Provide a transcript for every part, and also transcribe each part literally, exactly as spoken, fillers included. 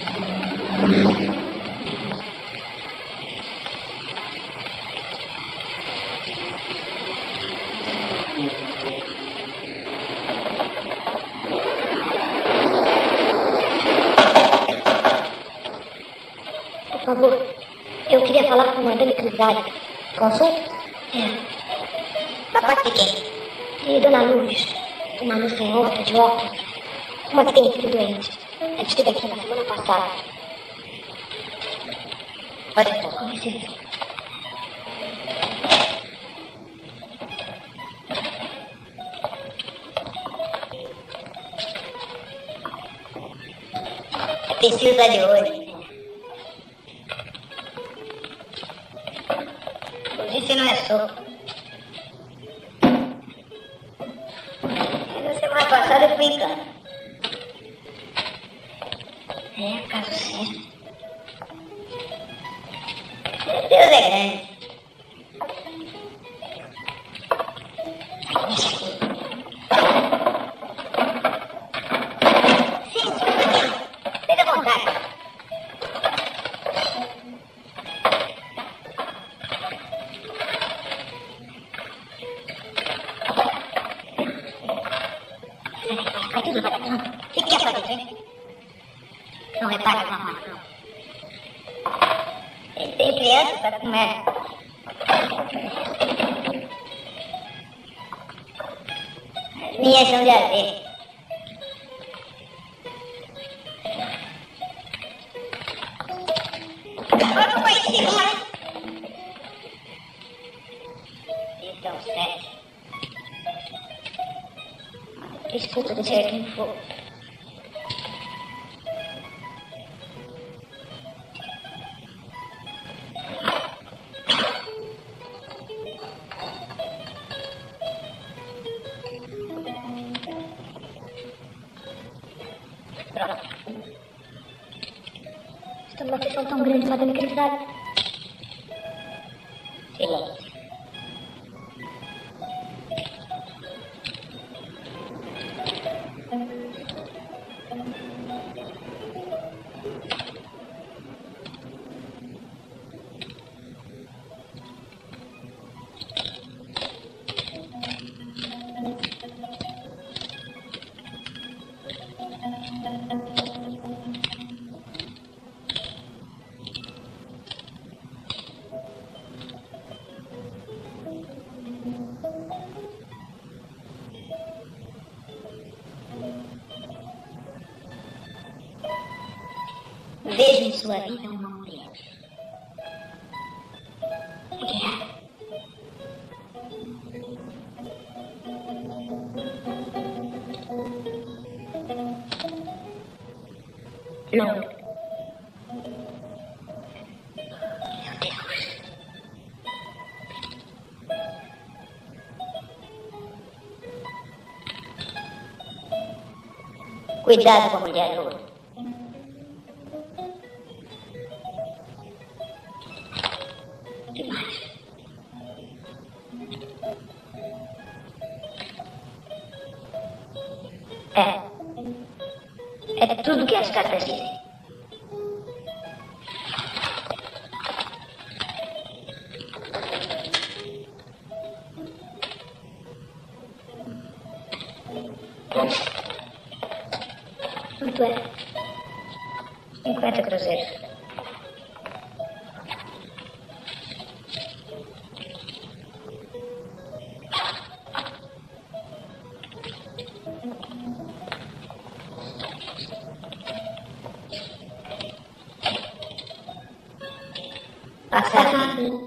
Por favor, eu queria falar com o comandante Crisálida. Consulta? É. Da parte de quem? De Dona Luz. Uma luz canhota, de óculos. Uma que tem filho doente. Ela esteve aqui na semana passada. Pode entrar. Com licença. Precisa de hoje. Isso não é soco. Na semana passada eu fui em casa. É, caso sério. Deus é grande. Deixa aqui. Sim, senhor. Fique à vontade. Vai tudo devagar. Fique quieto aqui, hein? Não repare na maçã. Ele tem criança para comer. As minhas são de azeite. Agora não vai ensinar. Então, sete. Escuta do Jardim Fogo. Pronto. Estou numa sessão tão grande, Madame Crisálida. Silêncio. Vejo em sua vida uma mulher. Mulher. Não. Meu Deus. Cuidado com a mulher loura. É. É tudo que as cartas dizem. Muito é. cinquenta cruzeiros. Passa rápido.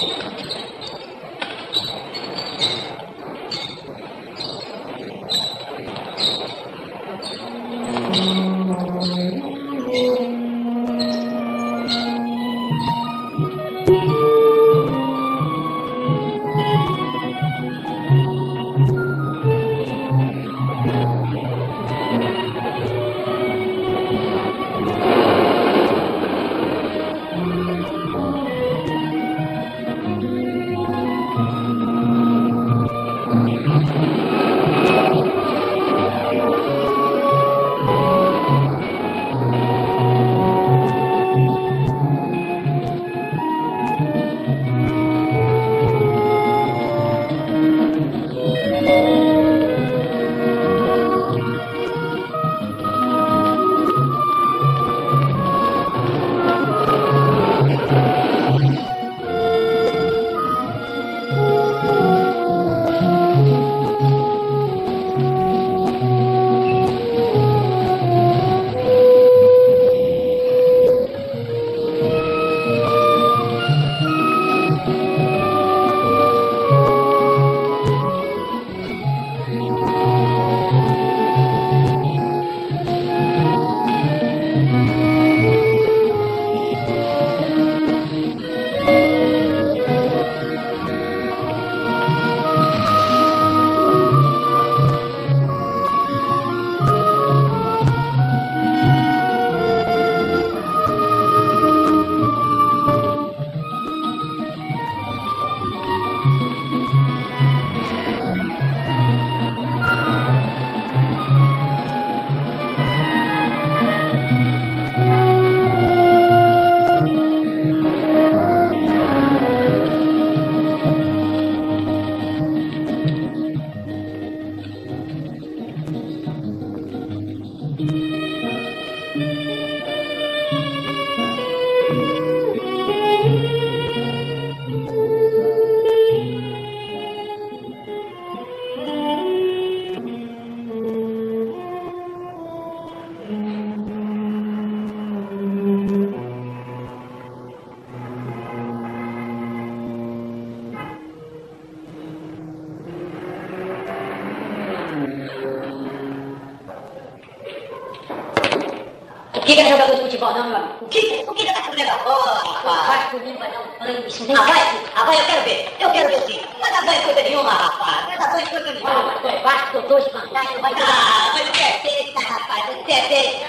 O que é jogador de futebol, não, meu amigo? O que? O que tá fazendo? Oh, rapaz. Vai comigo, vai dar um banho. Ah, vai? Ah, vai, eu quero ver. Eu quero ver sim. Não vai dar banho em coisa nenhuma, rapaz. Não vai dar banho em coisa nenhuma. Eu acho que eu tô de vantagem, vai dar. Ah, mas você é besta, rapaz. Você é besta.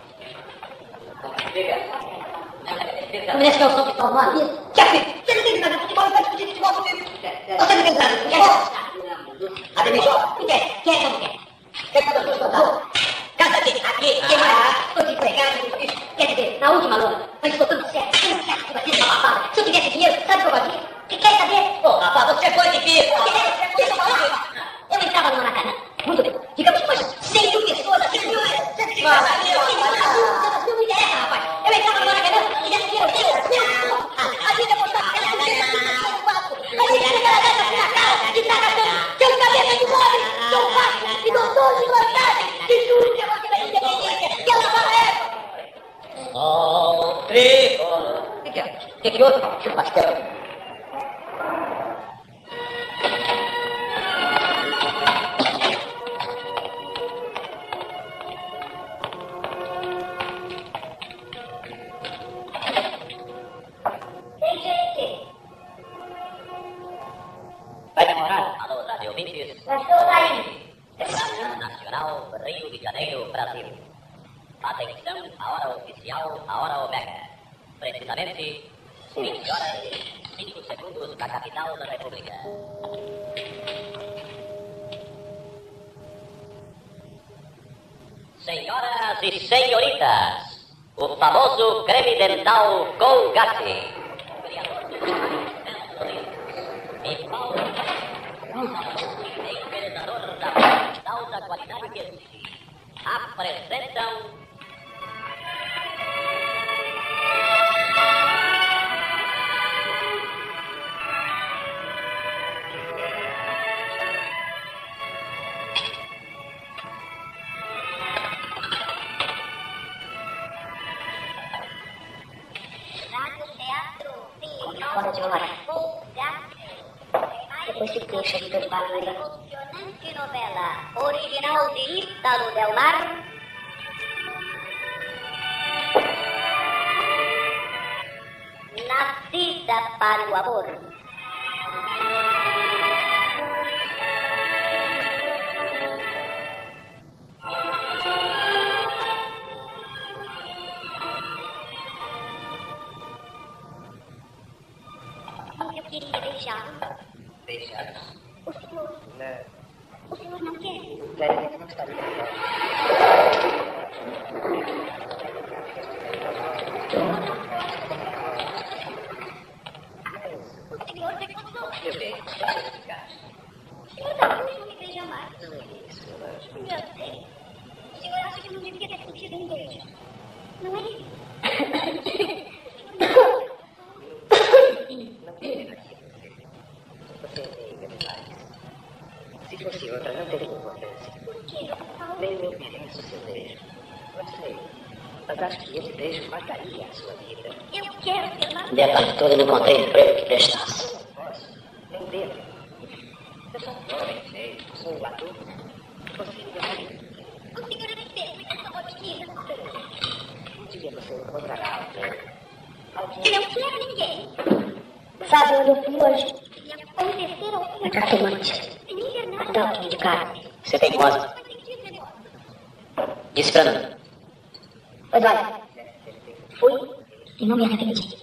Como é que é o som que tá uma vida? Que assim? Você não tem nada de futebol, não vai discutir futebol comigo. Você não tem nada de futebol? Ademir, quem é? Quem é que eu não quero? Quem é que eu não quero? Casa aqui, aqui, quem mais? Estou desempregado, quer dizer, na última lona, mas estou dando certo, eu não quero que você seja babada. Se eu tivesse dinheiro, sabe o que eu fazia? Que quer saber? Ô, rapaz, você foi de bico. Deixa eu falar. Eu entrava no Maracanã, muito bem, digamos que umas cem mil pessoas, cem mil, cem mil, não interessa, rapaz. Eu entrava no Maracanã e desse dinheiro, a gente apostava, a gente chega na data na cara e tá gastando seu cabeça de pobre, seu pai, e dou doze de vantagem, de tudo que você vai independência, que ela fala é... Oh, tricolor. O que que é? O que que outro? Chupa pastel. Vai demorar? Alô, rádio ouvintes. Já estou saindo. Nacional, Rio de Janeiro, Brasil. Atenção, a hora oficial, a hora omega. Precisamente, vinte horas e cinco segundos da capital da República. Senhoras e senhoritas, o famoso creme dental Colgate. E Paulo, embaixador da alta qualidade que existe, apresentam Teatro, sim, com esse queixo de preparo aí. Emocionante novela original de Ítalo Del Mar. Nascida para o amor. Eu queria beijá-lo. Beijá-lo? O senhor, Não. o senhor não quer? Quero não estaria. O senhor recusou. Eu beijo. O senhor não me beija mais. Não é isso, eu acho. Eu sei. O senhor acha que eu não devia ter sentido um beijo? Não é isso? Não tem aqui você. Você é amiga demais. Se fosse outra, não teria importância. Por quê? Nem eu mereço o seu beijo. Não sei. Mas acho que esse beijo mataria a sua vida. Eu quero ter uma... Detalhe todo, não encontrei emprego que prestasse. Não posso. Nem devo. Eu sou um jovem, sei. Sou um adulto. Você não O senhor é feio, essa botinha. Um dia você encontrará alguém. Alguém. Eu não quero ninguém. Sabe onde eu fui hoje? Ia acontecer Na alguma cartomante. coisa. Até o fim de carne. Você tem voz? Faz sentido, senhor. Disse pra mim. Pois olha, fui e não me arrependi.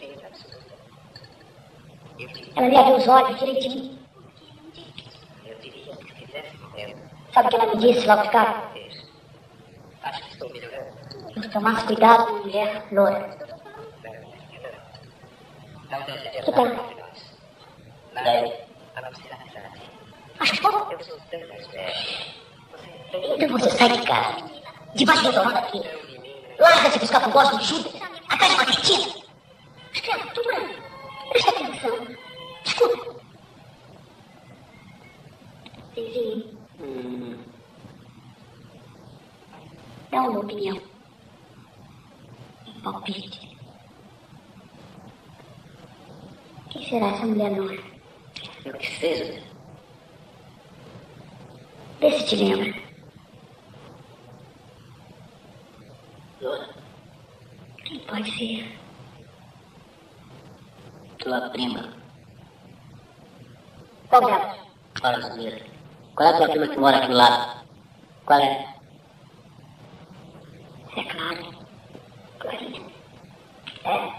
Ela me abriu os olhos direitinho. Eu diria que se fizesse mesmo. Sabe o que ela me disse logo de cara? Acho que estou melhorando. Eu tomasse cuidado com uma mulher loura. Não deve ter Que nada tem? entre nós. Nada a não ser amizade. Acho pouco. Eu sou tão mais velho. Você é tão Então você sai de casa, debaixo da tomada aqui. Larga-se buscar com gosto de Judas, atrás de uma cortina. Criatura, presta atenção. Escuta. Vizinho. Hum. Dá uma opinião. Um palpite. Quem será essa mulher loura? Eu que seja. Vê se te lembra. Loura. Quem pode ser? Tua prima. Qual delas? Para saber. Qual é a tua prima que mora aqui do lado? Qual é? É claro. Clarinha. É.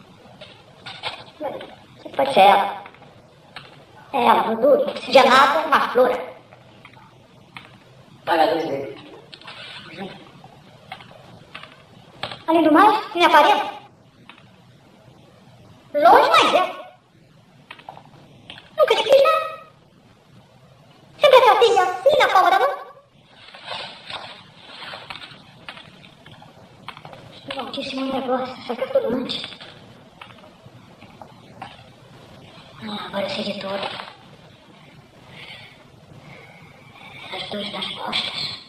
Você pode ser ela. É ela, não duro. Oxigenada, uma flor. Paga a luz dele. Além do mais, me aparenta. Longe, mas é. Nunca te fiz nada. Sempre tratei assim na palma da mão. Que altíssimo negócio, essa cartomante. Ah, agora eu sei de tudo. As dores nas costas.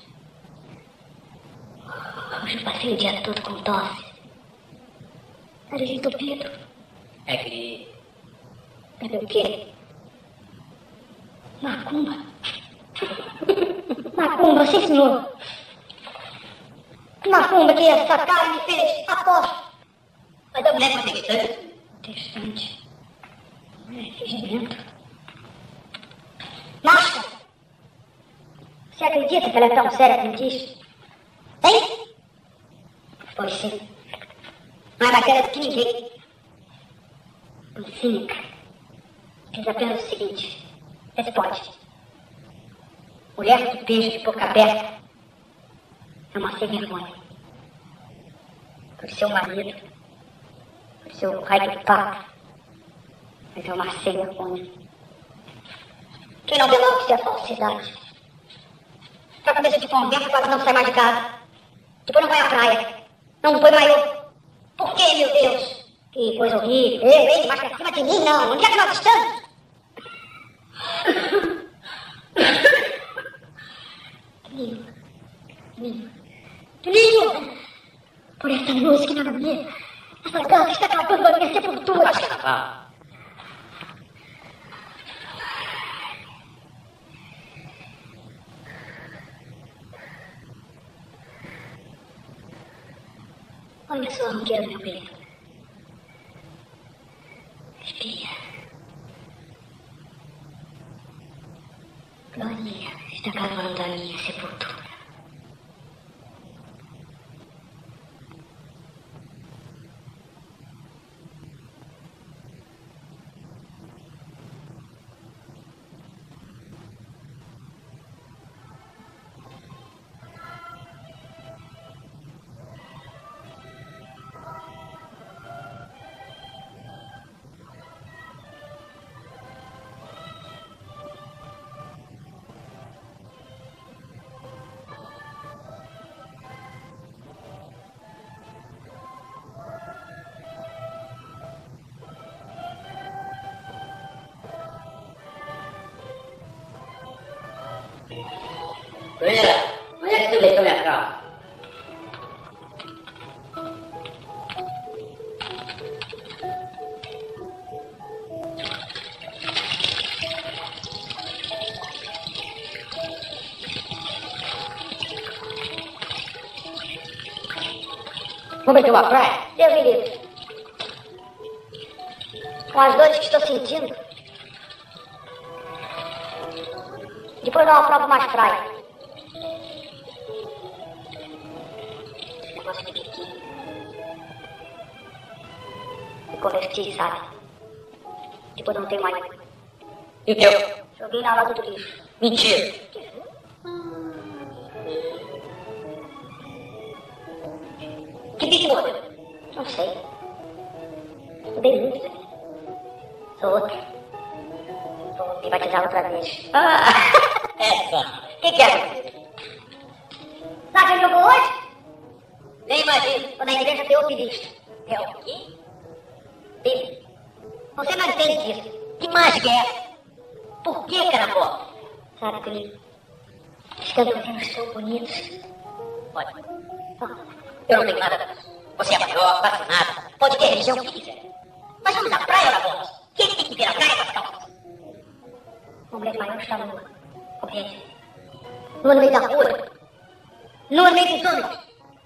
Hoje eu passei o dia todo com tosse. Nariz entupido. É que... Sabe o quê? Macumba. Macumba, sim senhor. Macumba que essa cara me fez, aposto. Mas a mulher consegue tanto? Interessante. É, fingimento. Máscara! Você acredita que ela é tão séria como diz? Hein? Pois sim. Mas daquela que ninguém. Cínica. Diz apenas o seguinte. Responde. Mulher que beija de boca aberta é uma sem vergonha. Por seu marido, por seu raio do papo, mas é uma sem vergonha. Quem não vê logo que isso é falsidade. Pra cabeça de conversa, quase não sai mais de casa. Depois não vai à praia. Não põe maiô. Por quê, meu Deus? Que coisa horrível. Eu, hein? Mais pra cima de mim, não. Onde é que nós estamos? Ninho. Ninho. Ninho! Por essa luz que nada vê. Essa dança está acabando a minha sepultura. Carnaval. Olha só a ronqueira do meu peito. Espia. Glorinha está cavando a minha sepultura. Brunella, onde é que tu deixou minha calça? Vamos meter uma praia? Deus me livre. Com as dores que estou sentindo. Depois não aprovo mais praia. Negócio de biquíni. Me converti, sabe? Depois não tenho mais. E o teu? Joguei na lata do lixo. Mentira. Que bicho morreu? Não sei. Mudei muito, né? Sou outra. Vou me batizar outra vez. Ah, essa. O que que é? Sabe onde eu vou hoje? Nem imagino. Vou na igreja teofilista. É o quê? Bíblia. Você não entende disso. Que mágica é essa? Por que, caramba? Sabe, comigo? Os cantorinhos são bonitos. Olha, eu não tenho nada disso. Você é maior, vacinada, pode ter religião que quiser. Mas vamos na praia, Raposa. Quem tem que vir à praia com as calças? Uma mulher maior está nua. Compreende? Nua no meio da rua. Nua no meio dos homens.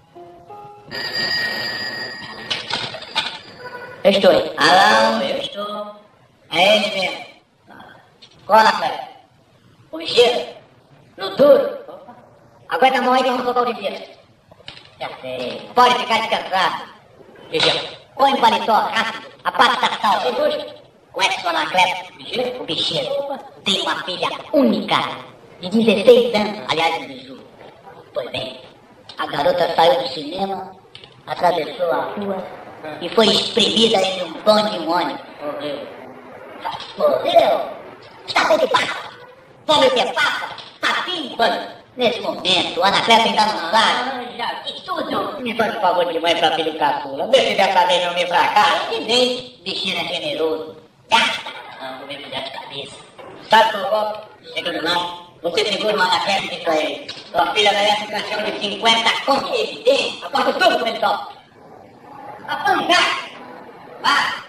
Eu estou aí. Alão, eu estou. É ele mesmo. Cola, cara. O ligeiro. No duro. Aguenta a mão aí que vamos colocar o de vista. Já sei. Pode ficar descansado. Ligeiro. Põe o paletó rápido. A pata da salva. Com essa Anacleto, o bicheiro tem uma filha única, de dezesseis anos, aliás, de Biju. Pois bem, a garota saiu do cinema, atravessou a rua e foi espremida entre um bonde e um ônibus. Morreu. Morreu? Está feito de papa. Vamos ter papa? Papinho? Nesse momento, o Anacleto ainda não sabe. Já vi tudo. Me faz um favor de mãe pra filho caçula. Vê se dessa vez não me fracassa. Que vem, bichinho é generoso. Gasta! Não, vou me cuidar de cabeça. Sabe qual golpe? Chegando não. Você segura uma Anacleto e diz pra ele. Sua filha merece um caixão de cinquenta contos. Evidente. Acorda tudo com ele só. A pancada! Vá!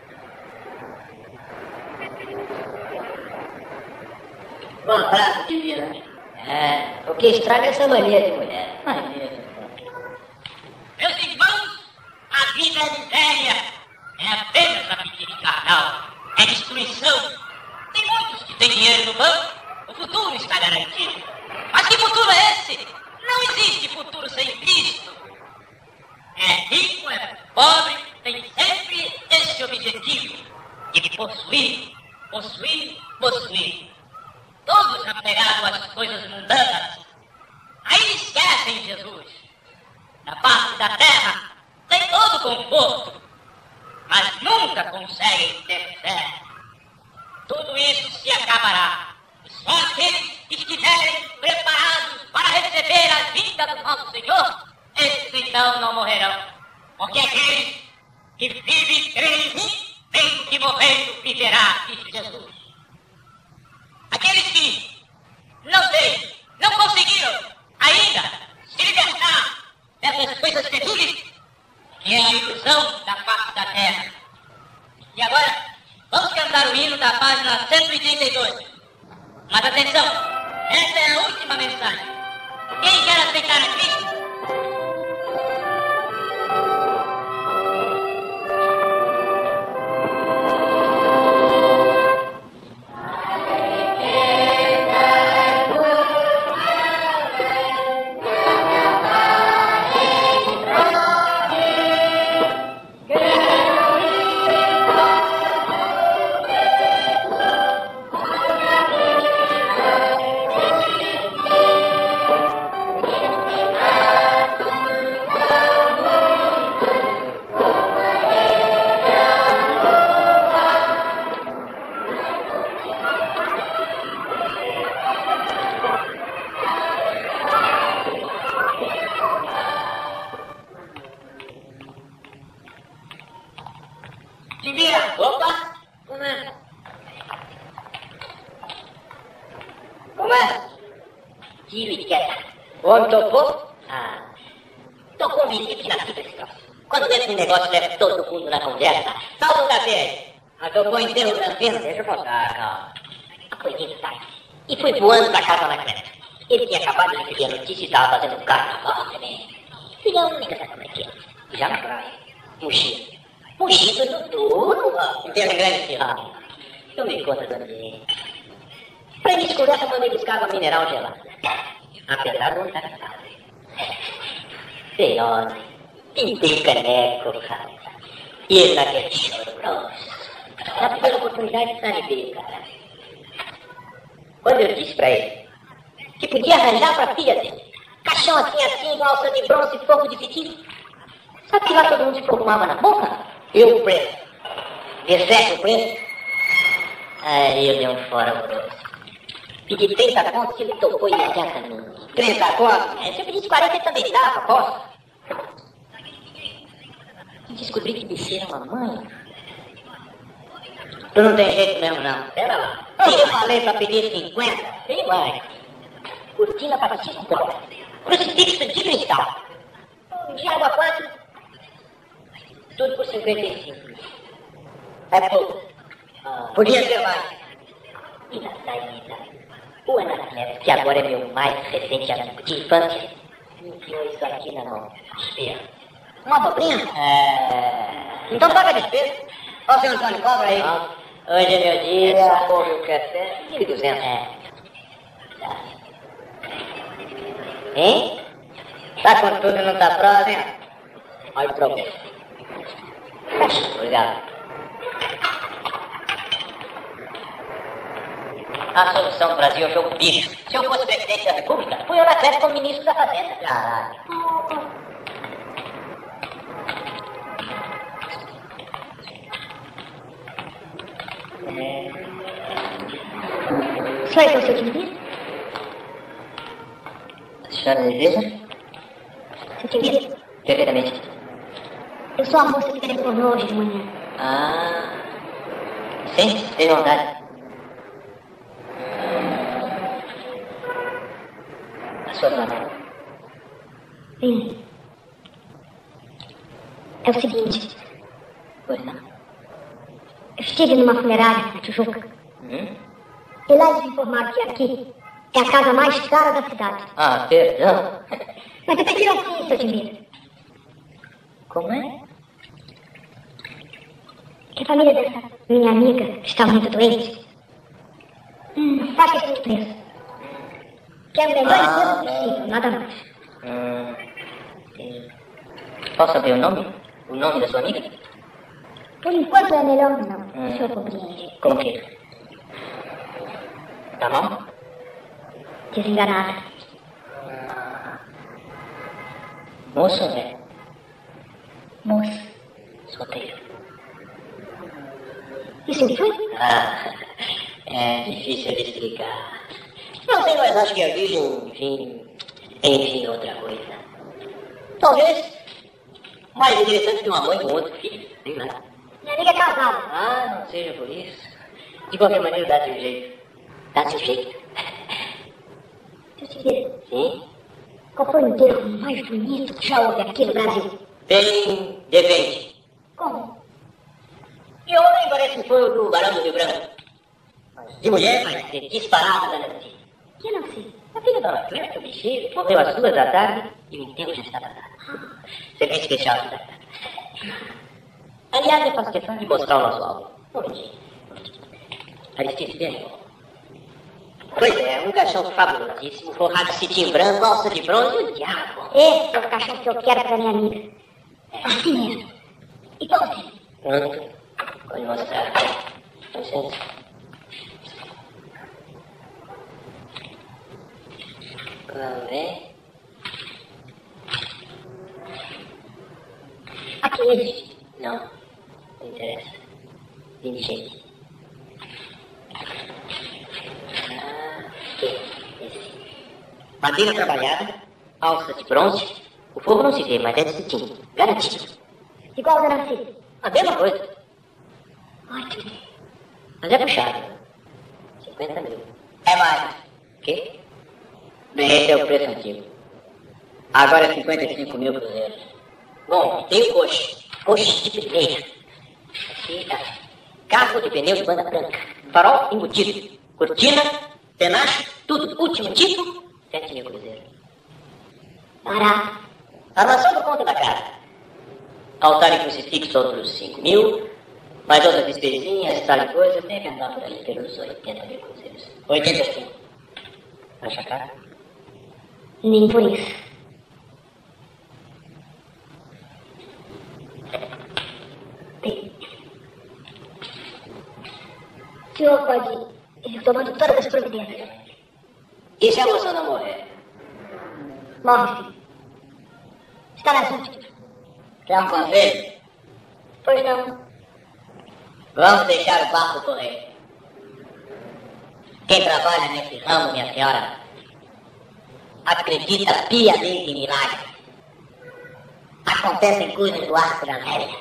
Bom prazo de vida. É, o que estraga é essa mania de mulher. Mania. Meus irmãos, a vida é miséria. É apenas apetite carnal. É destruição. Tem muitos que têm dinheiro no banco. O futuro está garantido. Mas que futuro é esse? Não existe futuro sem Cristo. É rico, é pobre, tem sempre esse objetivo de possuir, possuir, possuir. Todos apegados às coisas mundanas. Aí esquecem Jesus. Na parte da terra tem todo conforto, mas nunca conseguem ter fé. Tudo isso se acabará. E só aqueles que estiverem preparados para receber a vinda do nosso Senhor, esses então não morrerão. Porque aqueles que vivem e creem em mim, mesmo que morrendo, viverá, disse Jesus. Aqueles que não têm, não conseguiram ainda se libertar dessas coisas terríveis, que é a ilusão da face da terra. E agora, vamos cantar o hino da página cento e trinta e dois. Mas atenção, essa é a última mensagem. Quem quer aceitar a Cristo? imbecil e quieta. O homem topou? Ah, tô convencido que nasci pra esse troço. Quando esse negócio leva todo mundo na conversa, salta um café aí. Ah, que eu vou interrogando, deixa eu mostrar, calma. Acordei de tarde e fui voando pra casa na creta. Ele tinha acabado de receber a notícia e estava fazendo carnaval também. Filhão, nem sabe como é que é. Já na praia, mochila. Mochila do turno, ó. Terra grande, filho. Tomei conta também. Pra início de conversa, mandei buscar água mineral gelada. Apesar de não estar cansado. Senhora, pintei caneco, cara. E ele naquele choro grosso. Na primeira oportunidade, salivei, cara. Quando eu disse pra ele que podia arranjar pra filha dele caixão assim, assim, valsa de bronze e fogo de fitil. Sabe que lá todo mundo se formava na boca? Eu, o preço. Exceto o preço. Aí eu dei um fora grosso. Pedi trinta contos que ele tocou imediatamente. trinta contos? É, se eu pedisse quarenta, ele também dava, posso? E descobri que bicho era uma mãe. Tu não tem jeito mesmo, não. Pera lá. Eu falei pra pedir cinquenta. Vem, vai. Cortina para cinco dólares. Crucifixo de cristal. De água quatro. Tudo por cinquenta e cinco. É pouco. Ah, podia ser mais. E na saída, o Anacleto, que agora é meu mais recente amigo de infância, me enfiou isso aqui na mão. Espera. Uma dobrinha? É... Então paga a despesa. Ó, seu Antônio, cobra aí. Ah, hoje é meu dia. Essa porra eu quero até mil e duzentos. É. Tá. Hein? Tá com tudo e não tá pronto, hein? Olha o problema. Obrigado. A solução do Brasil é o jogo bicho. Se eu fosse presidente da República, fui eu na festa como ministro da Fazenda. Caralho. É... Só é que eu sou timidez? A senhora me veja? Sou timidez? Perfeitamente. Eu sou a moça que telefonou hoje de manhã. Ah... Sim, tem vontade. A sua dona. Sim. É o seguinte. Pois não. Eu estive numa funerária na Tijuca. Hum? E lá eles me informaram que aqui é a casa mais cara da cidade. Ah, perdão. Mas eu prefiro assim, seu Timir. Como é? Que a família dessa minha amiga, que está muito doente, hum, faz esse preço. Que é o melhor Ah. emprego possível, nada mais. Hum... sim. Posso saber o nome? O nome da sua amiga? Por enquanto é melhor não. Hum. O senhor compreende. Como que é? Tá bom? Desenganada. Moço ou velho? Moça. Solteiro. E sempre foi? Ah, é difícil de explicar. Não sei, mas acho que a virgem, enfim, enfim, outra coisa. Talvez mais interessante que uma mãe com outro filho, sei lá. Minha amiga é casada. Ah, não seja por isso. De qualquer maneira, dá-se um jeito. Dá-se um jeito. Seu Timir, Sim? qual foi o enterro mais bonito que já houve aqui no Brasil? Bem, depende. Como? De homem parece que foi o do Barão do Rio Branco. De mulher vai ser disparada da Nancy. Que não sei. A filha da Clécia, o bicheiro, morreu às duas da tarde e o enterro já estava dado. Serviço especial da tarde. Aliás, eu faço questão de mostrar o nosso álbum. Um momentinho. Aristides, vem. Pois é, um caixão fabulosíssimo, forrado de cetim branco, alça de bronze e o diabo. Esse é o cachorro que eu quero pra minha amiga. Assim mesmo. E você? Pronto. Pode mostrar. Com licença. Vamos ver. Aqui existe. Não. Não interessa. Indigente. Ah, aqui. Esse. Madeira trabalhada, alça de bronze. O fogo não se vê, mas é de cetim. Garantido. Igual a Dona Cida. A mesma coisa. Ótimo. Mas é puxado. cinquenta mil. É mais. O quê? Bem, esse é o preço antigo. Agora é cinquenta e cinco mil cruzeiros. Bom, tem o coche. Coche de primeira. Aqui, tá. Carro de pneu de banda branca. Farol embutido. Cortina, penacho, tudo. Último tipo, sete mil cruzeiros. Barato. Armação do conta da casa. Altar e crucifixo, outros cinco mil. Mais outras despesinhas, tal e coisa. Tem que andar por aí pelos oitenta mil cruzeiros. oitenta e cinco. Acha caro? Nem por isso. Tem. O senhor pode ir tomando todas as providências. E se a moça não morrer? Morre, filho. Está nas últimas. Quer um conselho? Pois não. Vamos deixar o barco correr. Quem trabalha nesse ramo, minha senhora, acredita piamente em milagres. Acontecem coisas do arco da velha.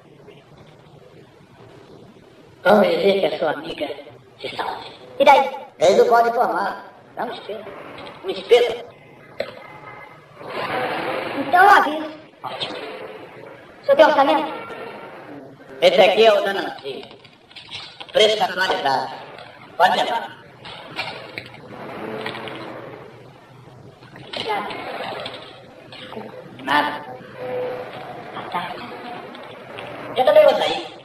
Vamos dizer que a sua amiga se salve. E daí? Eles não podem formar. Dá um espelho. Um espelho. Então eu aviso. Ótimo. O senhor tem orçamento? Esse aqui é o da Nancy. Preço da atualidade. Pode levar. Obrigado. Nada. Boa tarde. Eu também vou sair.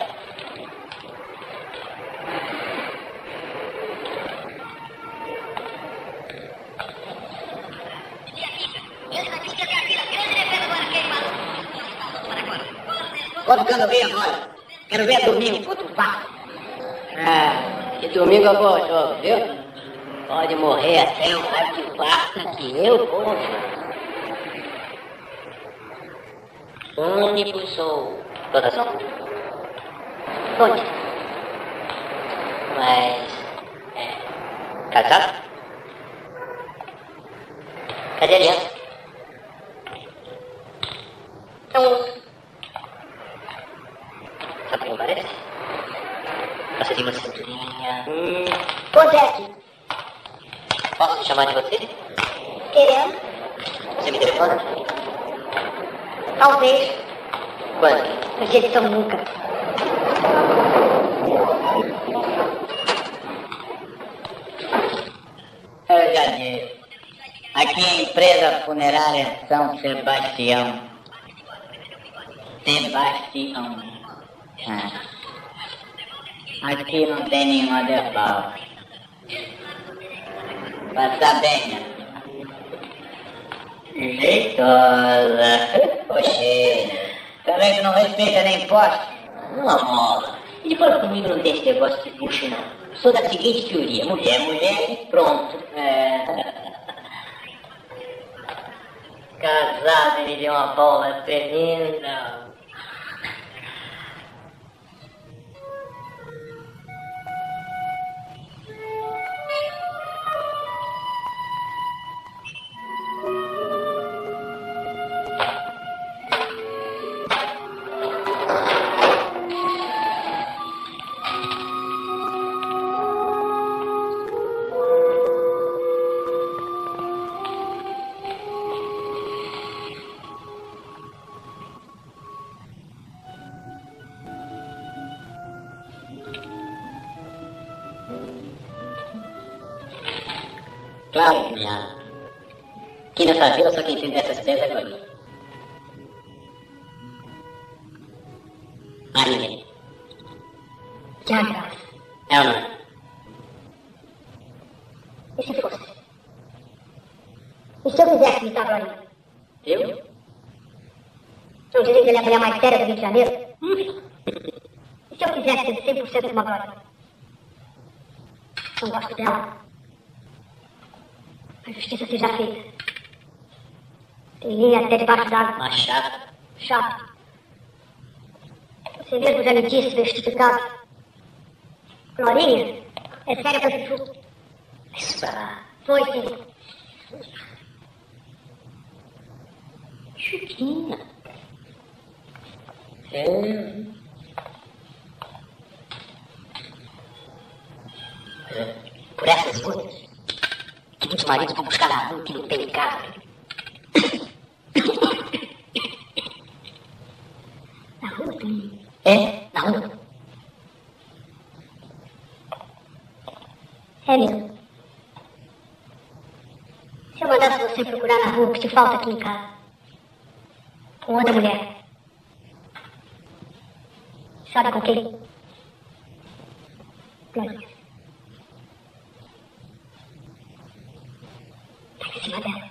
Vou ficando bem agora. Quero ver domingo. Quanto vai? Ah, e domingo eu vou ao jogo, viu? Pode morrer até o raio de vaca que eu vou. Ônibus ou dotação? Onde? Mas... É... Casado? Cadê a aliança? Então, Sabe como parece? Você tem uma cinturinha... Hum... quanto é aqui? Posso te chamar de você? Querendo? Você me telefona? Talvez. Quando? No dia de São Lucas. Eu já disse. Aqui é a empresa funerária São Sebastião. Sebastião. Ah. Aqui não tem nenhuma defalca. Passa bem, né? Jeitosa. Cocheira. Também que não respeita nem poste. Não mola. E depois comigo não tem esse negócio de puxa, não. Sou da seguinte teoria. Mulher, mulher e pronto. É... Casado, ele deu uma bola tremenda. Claro, minha. Aqui nessa vila só quem tem dessas pedras é Glorinha. Mais ninguém. Que a graça. É ou não é? E se fosse? E se eu quisesse imitar a Glorinha? Eu? Não dizem que ele é a mulher mais séria do Rio de Janeiro? Hum? E se eu quisesse ser cem por cento uma Glorinha? Não gosto dela. A justiça seja feita. Tem linha até debaixo d'água. Machado. Chato. Você mesmo já me disse, vestificado. Glorinha é séria pra Chuchu. Isso pra lá. Foi sim. Chiquinha. É. Por essas coisas. Os maridos vão buscar na rua que não tem em casa. Na rua tem? É, na rua. É mesmo. Se eu mandasse você procurar na rua o que te falta aqui em casa, com outra mulher, sabe com quem? Glória. Tá em cima dela.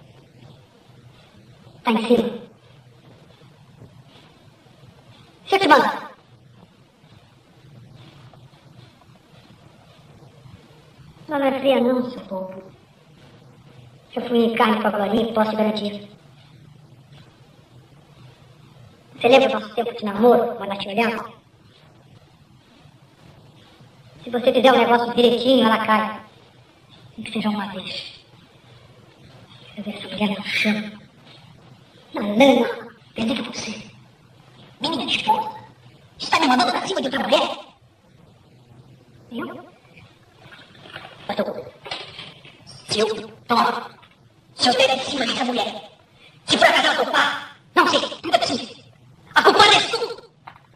Tá em cima. Se eu te mandar. Ela não é fria não, seu povo. Se eu fui em carne com a Glorinha, posso te garantir. Você lembra do nosso tempo de namoro, quando ela te olhava? Se você fizer o negócio direitinho, ela cai. Tem que seja uma vez. Eu ver essa mulher no chão. Na lama. Perder pra você. Minha esposa está me mandando pra cima de outra mulher? Eu? Pastor, se eu tomar, se eu der em cima dessa mulher, se por acaso ela topar, não sei, tudo é possível. A culpa é sua.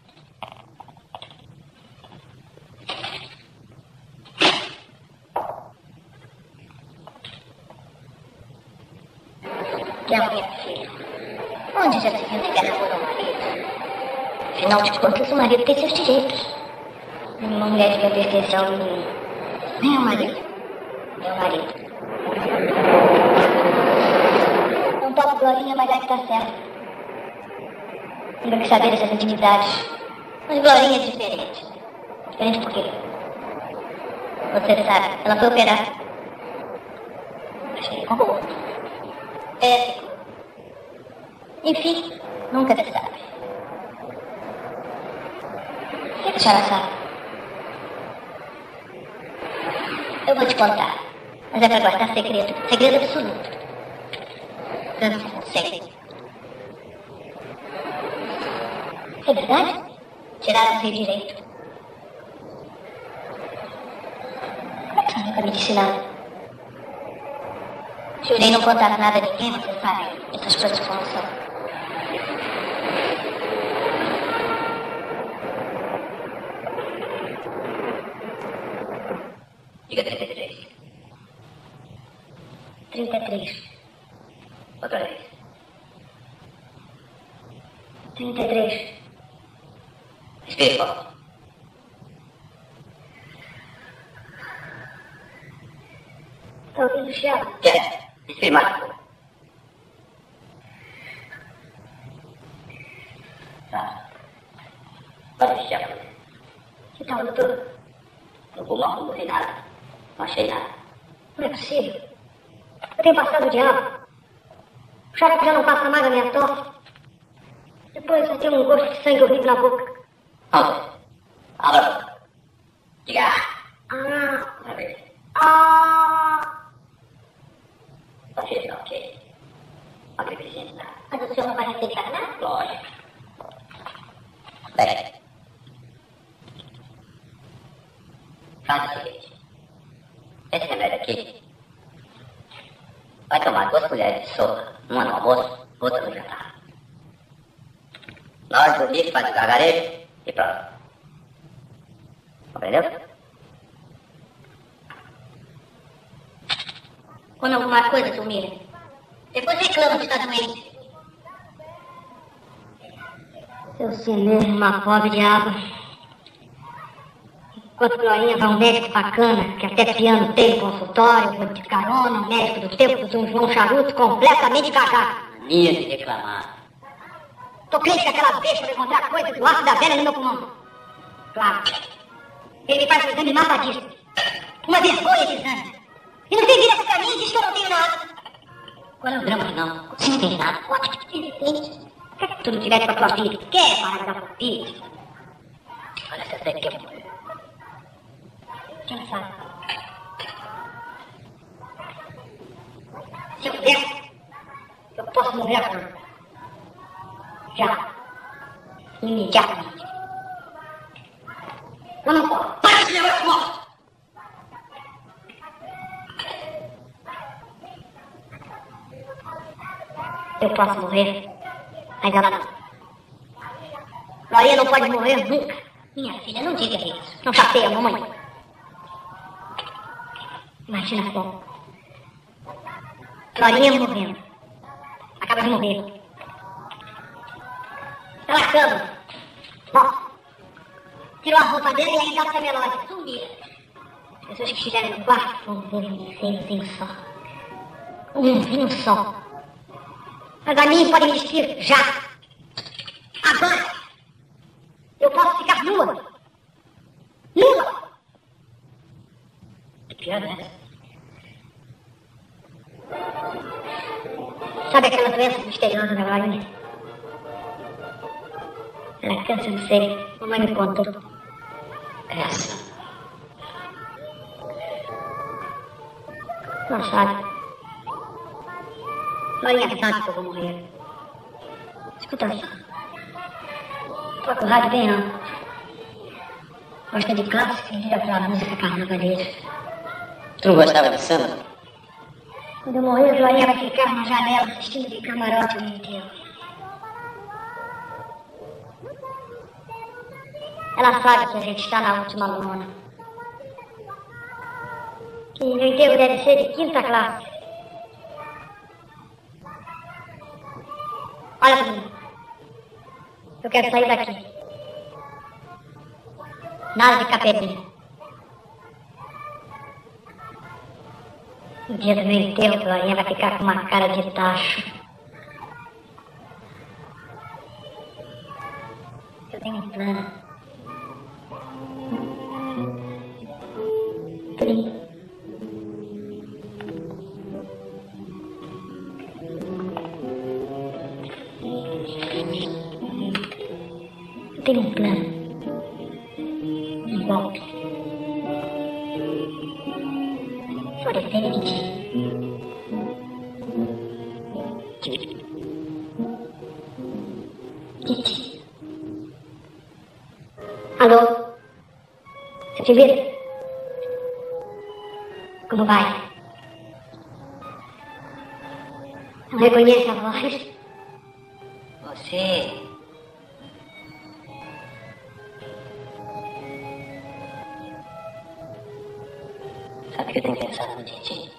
Não, minha filha. Onde já se viu negar namoro ao marido? Afinal de contas, o marido tem seus direitos. Uma mulher devia pertencer ao menino. Meu marido? Meu marido. Não toco Glorinha, mas é que tá certo. Nunca quis saber dessas intimidades. Mas Glorinha é diferente. Diferente por quê? Você sabe, ela foi operada. Achei como outro. É, ficou. Enfim, nunca se sabe. O que a senhora sabe? Eu vou te contar, mas é pra guardar segredo. Segredo absoluto. Não sei. É verdade? Tiraram o seu direito. Como é que você nunca me disse nada? Jurei não contar nada a ninguém, você sabe. Essas coisas como são. Diga trinta e três. Trinta e três. Outra vez. Trinta e três. Respire forte. Tá ouvindo o chão? Quer? Respire mais. Tá. Pode deixar. Que tal, doutor? No pulmão não vi nada. Não achei nada. Não é possível. Eu tenho passado o diabo. O xarope já não passa mais na minha tosse. Depois eu tenho um gosto de sangue horrível na boca. Vamos ver. Abra a boca. Diga. Ah, Outra vez. ah. Ok, ok. Uma gripezinha nada. Mas o senhor não vai respeitar nada? Lógico. Peraí. Faz o seguinte. Esse remédio aqui vai tomar duas colheres de sopa, uma no almoço, outra no jantar. Na hora do dia faz o gargarejo e pronto. Compreendeu? Quando alguma coisa sumir, depois reclama de estar doente. Eu sou mesmo uma pobre diaba. Enquanto Glorinha vai um médico bacana, que até piano tem no consultório, vou de carona, um médico do tempo de um João Charuto completamente cagado. Mania de reclamar. Tô crente que aquela besta vai encontrar coisa do ácido da velha no meu pulmão. Claro. Ele me faz um exame mata disso. Uma vergonha de exame. E não vem vir pra mim e diz que eu não tenho nada. Qual é o drama, não? Você não tem nada. Ótimo, de repente. Quer que tu não tivesse com a tua filha? Quer parar da palpite? Olha, essa daqui é mulher. Quem sabe? Se eu puder, eu posso morrer agora. Já. Imediatamente. Eu não posso. Para esse negócio, moço! Eu posso morrer, mas ela não. Glorinha não pode morrer nunca. Minha filha, não diga isso. Não chateia a mamãe. Imagina só. Glorinha morrendo. Acaba de morrer. Ela cama. Nossa. Tirou a roupa dele e aí dá pra melódia. Sumia. As pessoas que estiverem no quarto vão ver um vinho só. Um vinho só. Mas a mim pode me vestir já. Agora. Eu posso ficar nua. Nua. Que pior, né? Sabe aquela doença misteriosa da Glorinha? Ela cansa de ser. Mamãe me contou. Essa. Não sabe. Glorinha sabe que eu vou morrer. Escuta só. Toca o rádio bem alto. Gosta de clássico e liga aquela música carnavalesca. Tu não gostava de samba? Quando eu morrer, a Glorinha vai ficar na janela assistindo de camarote o dia inteiro. Ela sabe que a gente está na última luna. Que o enterro deve ser de quinta classe. Olha pra mim. Eu quero sair daqui. Nada de capelinha. No dia do meu enterro, a Glorinha vai ficar com uma cara de tacho. Eu tenho um plano. Frio. Eu tenho um plano. Um golpe. Só depende de ti. De ti. Alô? Você te vira? Como vai? Não reconhece a voz? Você... Sabe que eu tenho pensado no Titi?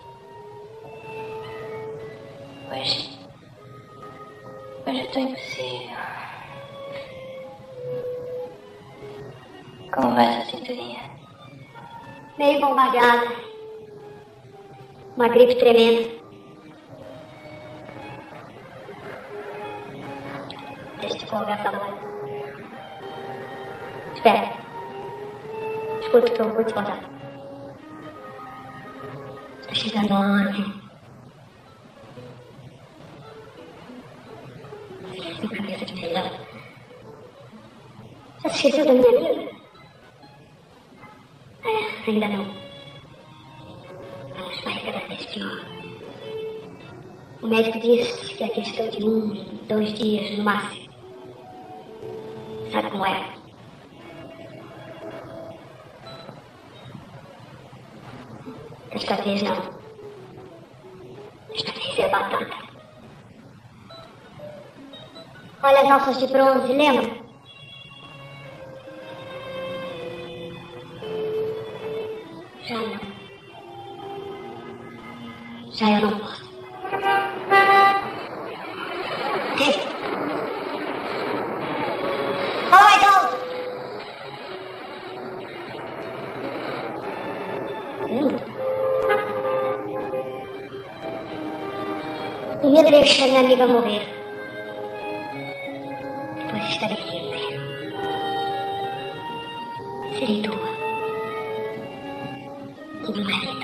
Hoje... Hoje eu tô impossível. Como vai essa cinturinha? Meio bombardeada. Uma gripe tremenda. Deixa eu te colocar essa voz. Espera. Escuta o que eu vou te contar. Está chegando a hora. Sem cabeça de melhor. Já se esqueceu da minha vida? É, ainda não. Mas vai cada vez pior. O médico disse que é questão de um, dois dias no máximo. Sabe como é? Desta vez não. Desta vez é batata. Olha as alças de bronze, lembra? Já não. Já eu não posso. Quem? Fala mais alto! Hum. Primeiro deixa minha amiga morrer. Depois estarei livre. Serei tua. E do marido.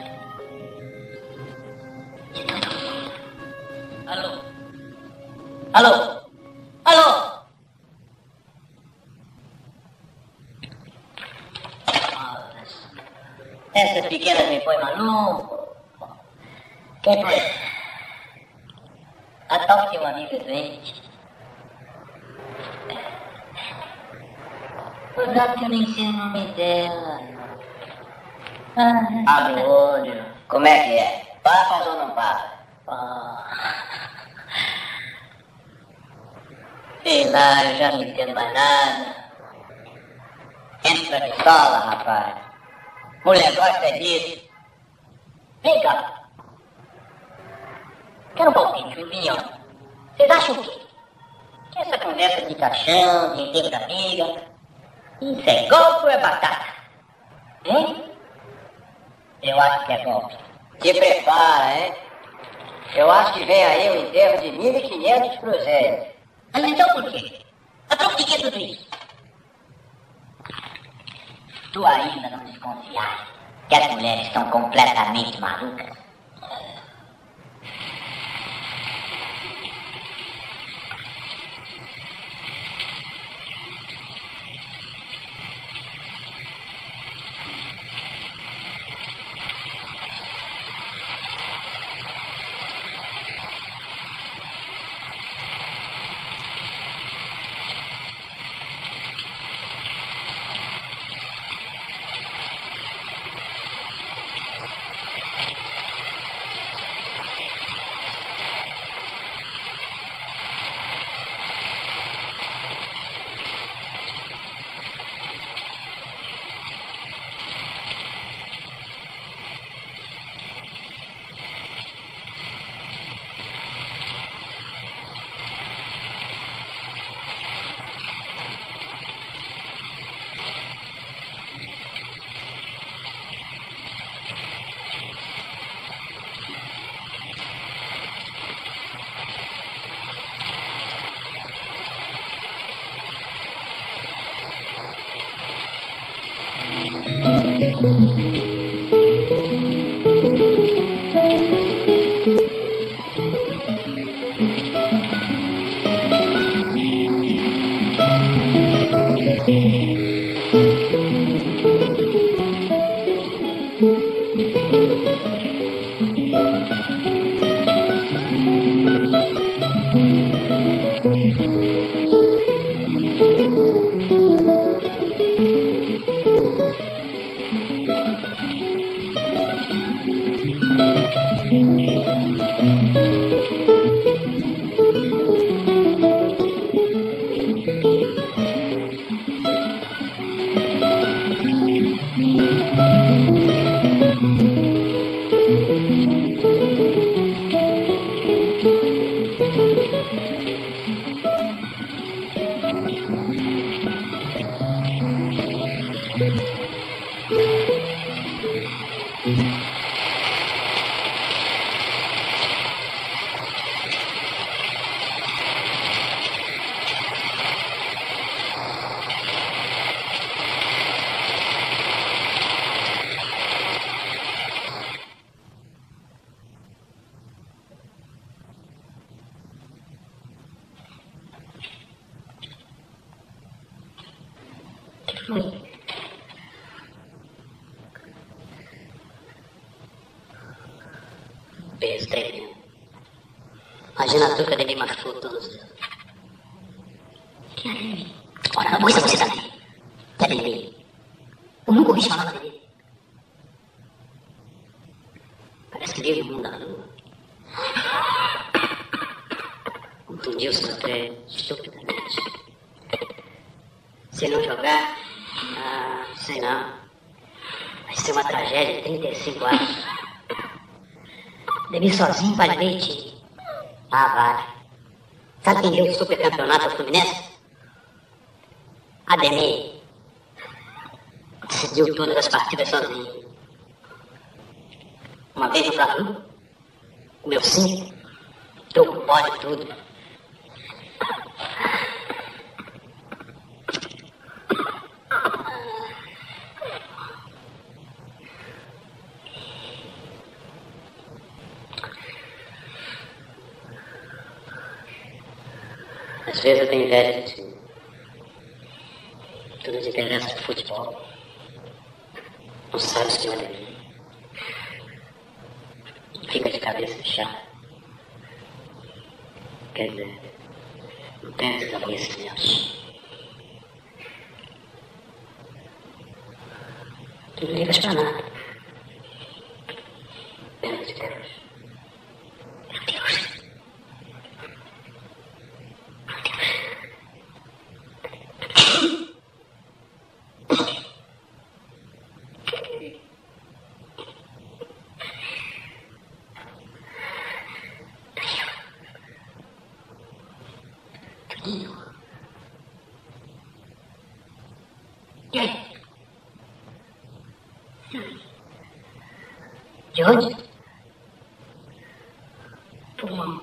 De todo mundo. Alô? Alô? Alô? Essa pequena me põe maluco. Quem foi? A tal que uma amiga doente. Cuidado que eu nem sei o nome dela. Ah, abre o olho. Como é que é? Papas ou não papas? Ah. Sei lá, eu já não entendo mais nada. Entra de sola, rapaz. Mulher gosta disso. Vem cá. Quero um palpite, um opinião. Vocês acham o quê? Que essa conversa de caixão, de enterro da amiga, isso é golpe ou é batata? Hein? Eu acho que é golpe. Se prepara, hein? Eu acho que vem aí o enterro de mil e quinhentos cruzeiros. Mas então por quê? A troco de que tudo isso? Tu ainda não desconfiaste que as mulheres estão completamente malucas? Peso tremendo. Imagina a touca dele machucou todos. Que alívio. Ora, não conheça você também. Que alívio. Eu nunca ouvi falar dele. Parece que veio do mundo da lua. Contundiu-se até estupidamente. Se não jogar, ah, sei não. Vai ser uma tragédia de trinta e cinco anos. Demi sozinho para leite. Ah, vai. Sabe quem deu o supercampeonato ao Fluminense? Ademir. Decidiu todas as partidas sozinho. Uma vez no Brasil, o meu cinco, trocou o pódio tudo. Às vezes eu tenho inveja de ti. Tu não te interessa de futebol. Não sabes que eu admiro. Fica de cabeça fechada. Quer dizer, não tem esses aborrecimentos. Tu não ligas pra nada. Pelo de Deus. Meu Deus. Meu Deus. De onde? Pulmão.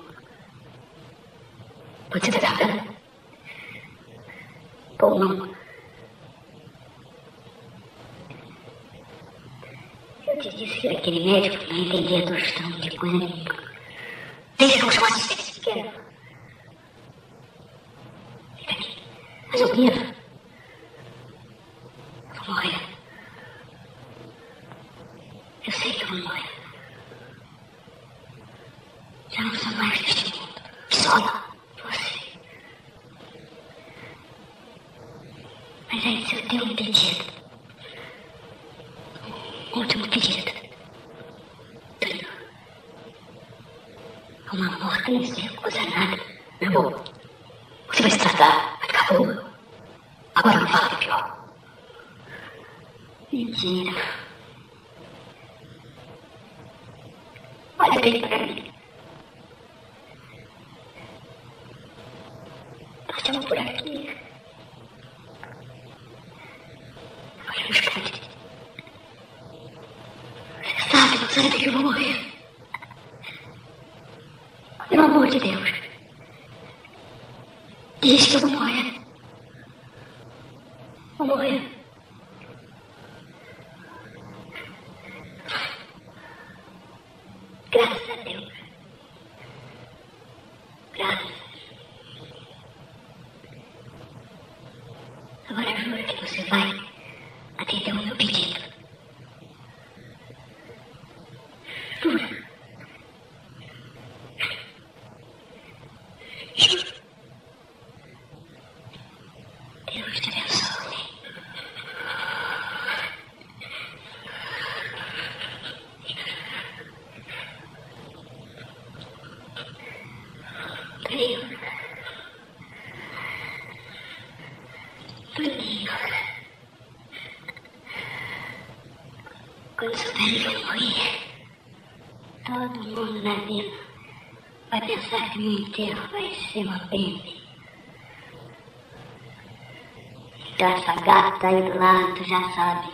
Pode ser da garganta? Pulmão. Eu te disse que aquele médico não entendia tostão de coisa nenhuma. Deixa que eu chamo assistência. Quero. Fica aqui. Mas eu quero. Eu vou morrer. Eu sei que eu vou morrer. Já não sou mais deste mundo. Sola. Você. Mas aí se eu tenho um pedido. Um último pedido. Tudo. Uma morta não se recusa a nada. Meu amor. Você vai se tratar. Vai ficar boa. Agora não fala que é pior. Mentira. Olha bem para mim. Nós estamos por aqui. Olha nos cantos. Você sabe, você sabe que eu vou morrer. Pelo amor de Deus. Diz que eu vou morrer. Vou morrer. Graças a Deus. Graças. Agora jura que você vai atender o meu pedido. Jura. Jura. Deus te abençoe. Toninho. Toninho. Quando souberem que eu morri, todo mundo na vida vai pensar que meu enterro vai ser uma pena. Então essa gata aí do lado já sabe.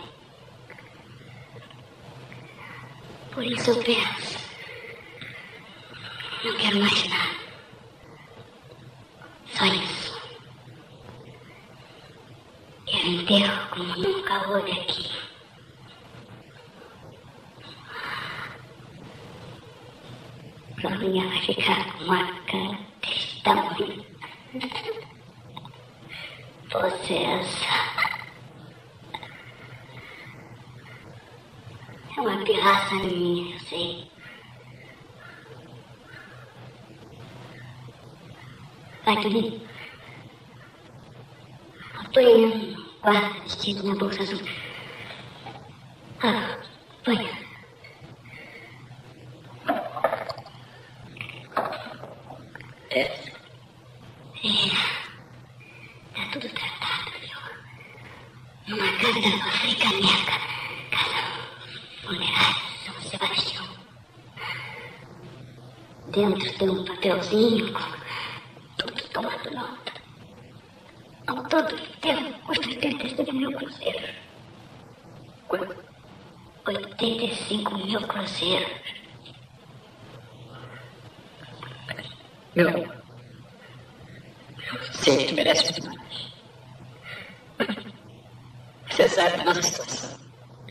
Por isso eu penso. Não quero mais nada. Só isso. Quero enterro como nunca houve aqui. Florinha vai ficar com uma cara desse tamanho. Possessa. É uma pirraça minha, eu sei. Vai, Toninho. A Toninho guarda vestido na bolsa azul. Ah, põe. É. É. Tá tudo tratado, viu? Numa casa africaneca. Casa funerária São Sebastião. Dentro tem um papelzinho com tudo tomado nota. Ao todo inteiro custa oitenta e cinco mil cruzeiros. Quanto? oitenta e cinco mil cruzeiros. Meu amor, eu sei que merece muito mais. Você sabe da nossa situação.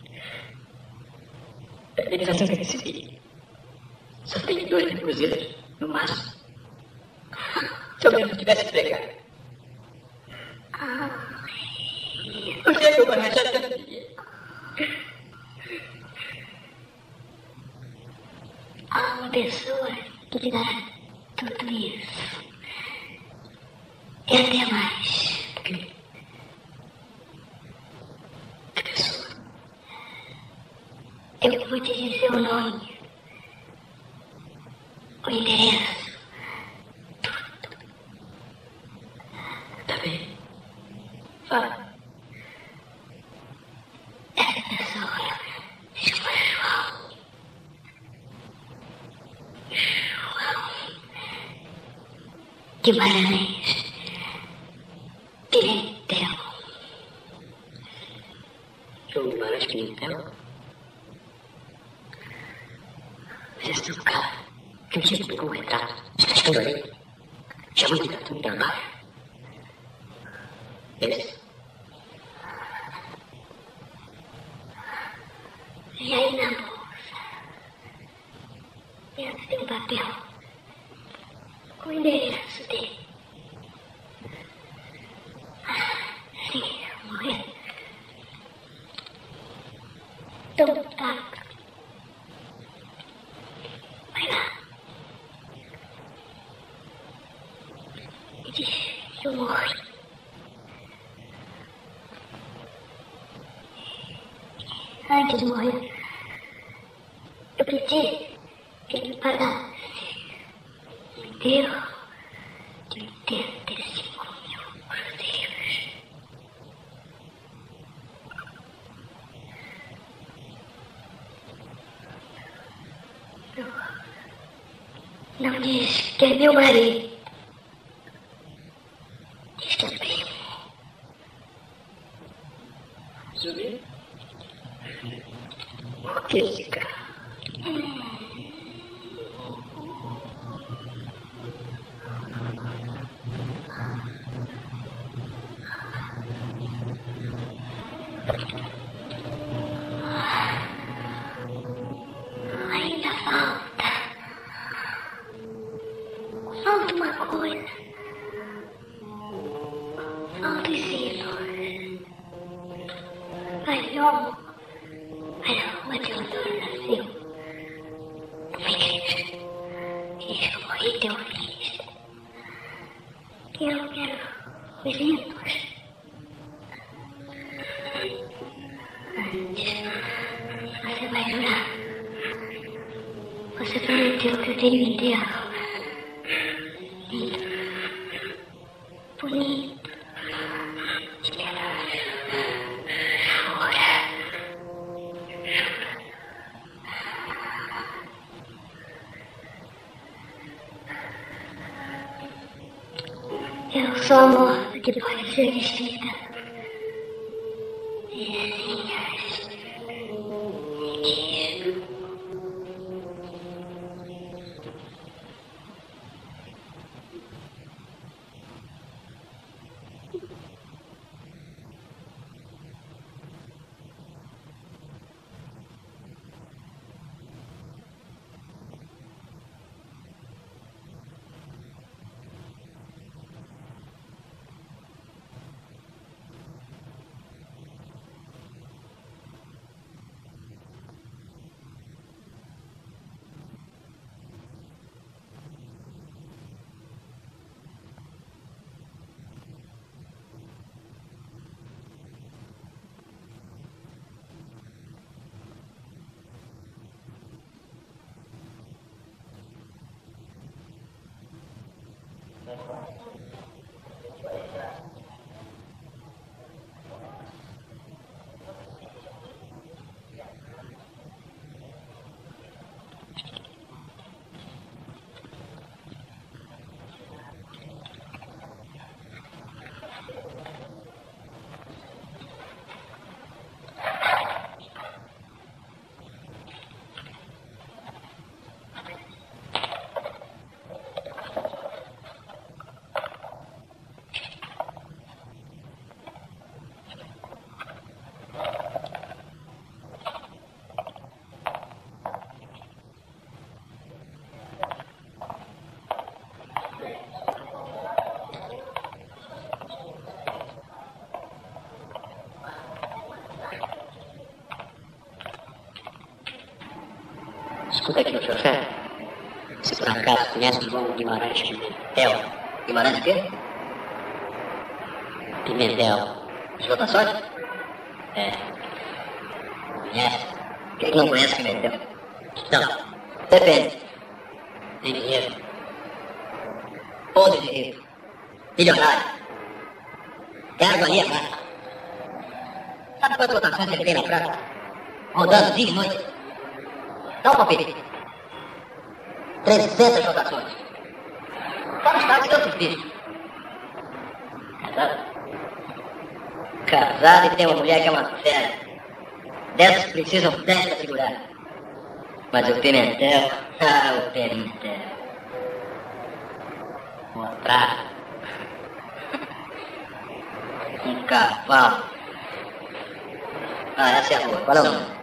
A indenização que eu recebi só tem dois mil cruzeiros, no máximo. Se eu mesmo tivesse empregado. O que é que eu vou arranjar tanto dinheiro? Há uma pessoa que te dará tudo isso. E até mais. Que pessoa? Eu vou te dizer o nome, o endereço, tudo. Tá bem? Fala. Essa pessoa se chama João. João Guimarães Pimentel. João Guimarães Pimentel? Atenção, cara. Que um dia pegou um retrato. Escrevendo ali. Chamando de gato de armário. Beleza? E aí na bolsa, dentro de um papel, com o endereço dele. Sim, morreu. Então tá. Vai lá. E diz que eu morri. Antes de morrer, eu pedi que ele me pagasse o enterro de oitenta e cinco mil cruzeiros. Não, não diz que é meu marido. Diz que é primo. Subir? O que é esse cara? Ainda falta. Falta uma coisa. Falta os sinos. Mas, ó, mas o Teodoro nasceu numa igreja. E eu morri tão feliz. Que eu quero os hinos. Antes, você vai jurar. Você prometeu que eu teria um enterro lindo, bonito, de verdade. Jura? Eu sou amor que pode ser desfeita. E assim, me diz. Escuta aqui, meu chofé. Se por acaso conhece o João Guimarães Pimentel. Guimarães o quê? Pimentel. Chegou da sorte? É. Conhece? Quem não conhece Pimentel? Não. Depende. Tem dinheiro. Podre de rico. Milionário. É água ali, mano. Sabe quantas rotações ele tem na praça? Rodando dia e noite. Dá um palpite. trezentas rotações. Só nos táxis tantos bichos. Casado? Casado e tem uma mulher que é uma fera. Dessas que precisam dez pra segurar. Mas o Pimentel, ah, o Pimentel. Um atraso. Um cavalo. Ah, essa é a rua. Qual é o nome?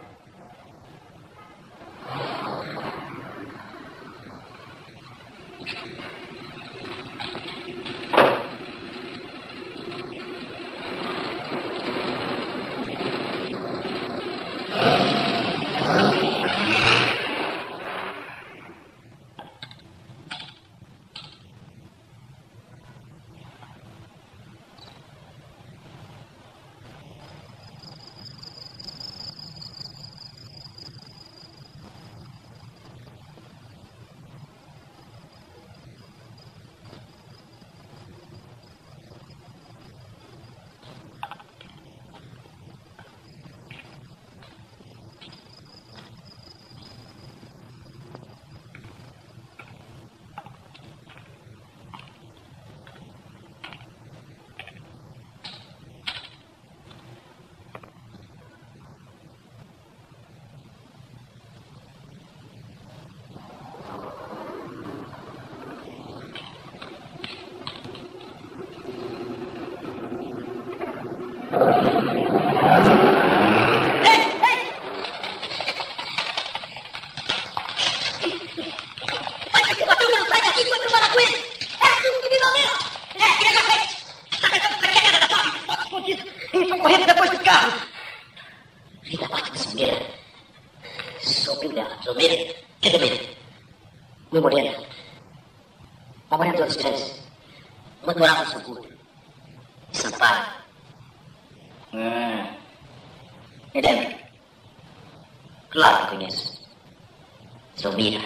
Meu moreno. A morena de outros três. Onde morava o seu curto? Em Sampaio. Hum. Me lembra? Claro que conheço. Sou Mira.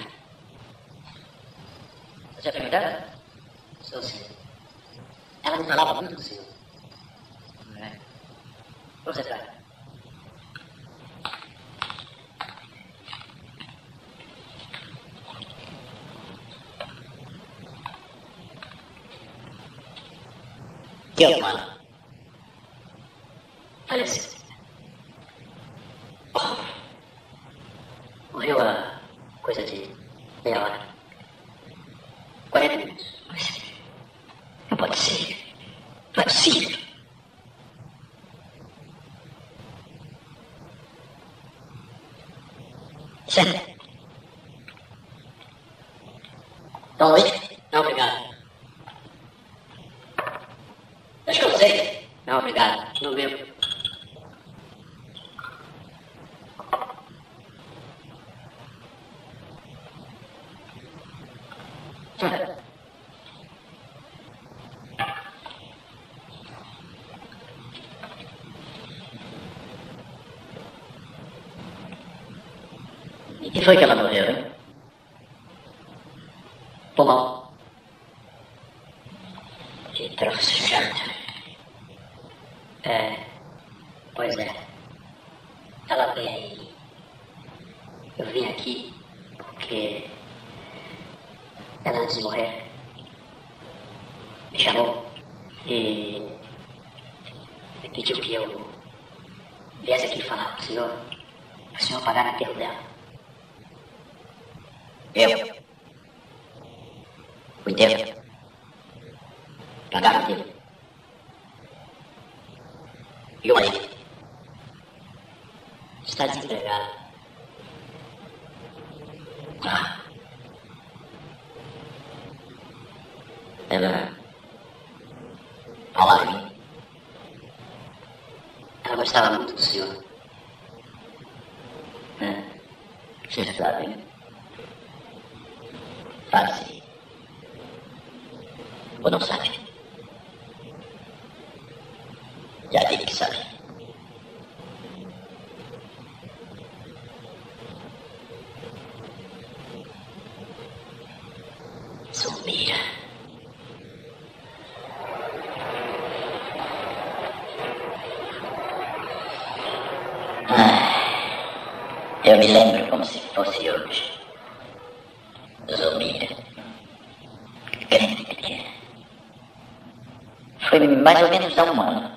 Você é familiar? Sou sim. Ela me falava muito do senhor. Não é? Vamos entrar. Que eu falo? Faleceu. Oh. Morreu a coisa de meia hora. Quarenta minutos. Mas não pode ser. Não é possível. Sério? Boa noite. Não, obrigado. Acho que eu sei. Não, obrigado. Não bebo. E que foi que ela morreu, hein? Pulmão. Que troço chato. É, pois é. Ela veio aí. Eu vim aqui porque ela, antes de morrer, me chamou e me pediu que eu viesse aqui falar com o senhor, para o senhor pagar o enterro dela. Eu? O enterro? Pagar o enterro? E o marido? Está desempregado. Ah. Ela falava de mim. Ela gostava muito do senhor. É. Vocês sabem. Fácil. Ou não sabe? Já tive que saber. Sumira. Ah, eu me lembro como se fosse hoje. Zumira. Grande pequena. Foi mais ou menos há um ano.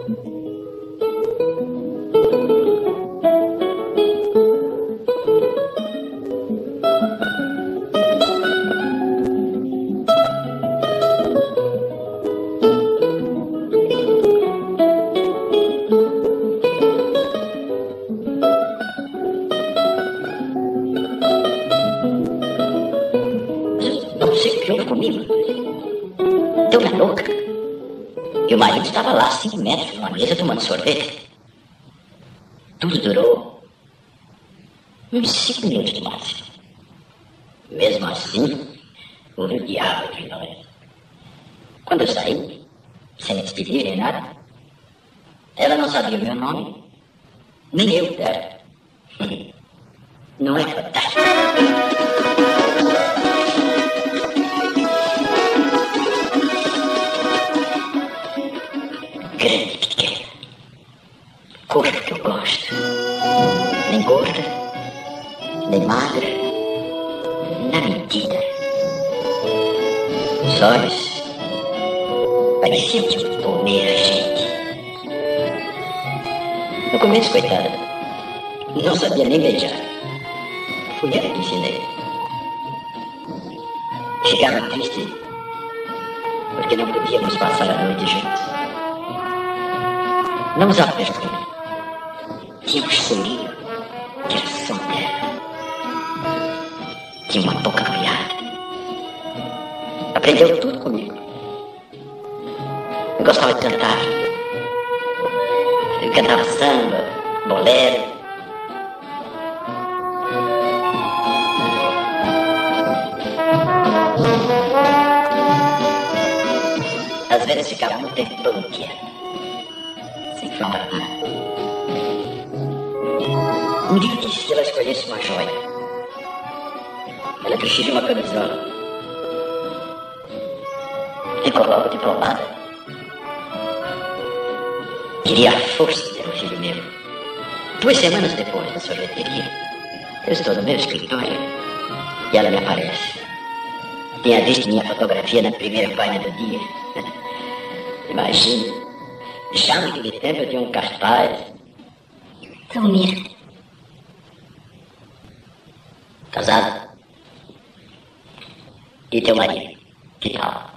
Não sei o que houve comigo. Deu-me louca. E o marido estava lá, cinco metros, numa mesa, tomando sorvete. Tudo durou uns cinco minutos no máximo. Mesmo assim, houve o diabo entre nós. Quando eu saí, sem me despedir nem nada, ela não sabia o meu nome, nem eu dela. Não é fantástico? Grande, pequena, cor que eu gosto, nem gorda, nem magra, na medida. Os olhos pareciam de comer a gente. No começo, coitada, não sabia nem beijar. Fui ela que ensinei. Chegava triste porque não podíamos passar a noite juntos. Não usava perfume. Tinha um cheirinho que era som dela. Tinha uma boca molhada. Aprendeu tudo comigo. Eu gostava de cantar. Eu cantava samba, bolero. Às vezes ficava um tempão quieta. Sem falar nada. Um dia eu disse que ela escolhesse uma joia. Ela preferiu uma camisola. Ficou logo diplomada. Queria a força de ter um filho meu. Duas semanas depois da sorveteria, eu estou no meu escritório e ela me aparece. Tinha visto minha fotografia na primeira página do dia. Imagine, já naquele tempo eu tinha um cartaz. Zulmira. Casada? E teu marido? Que tal?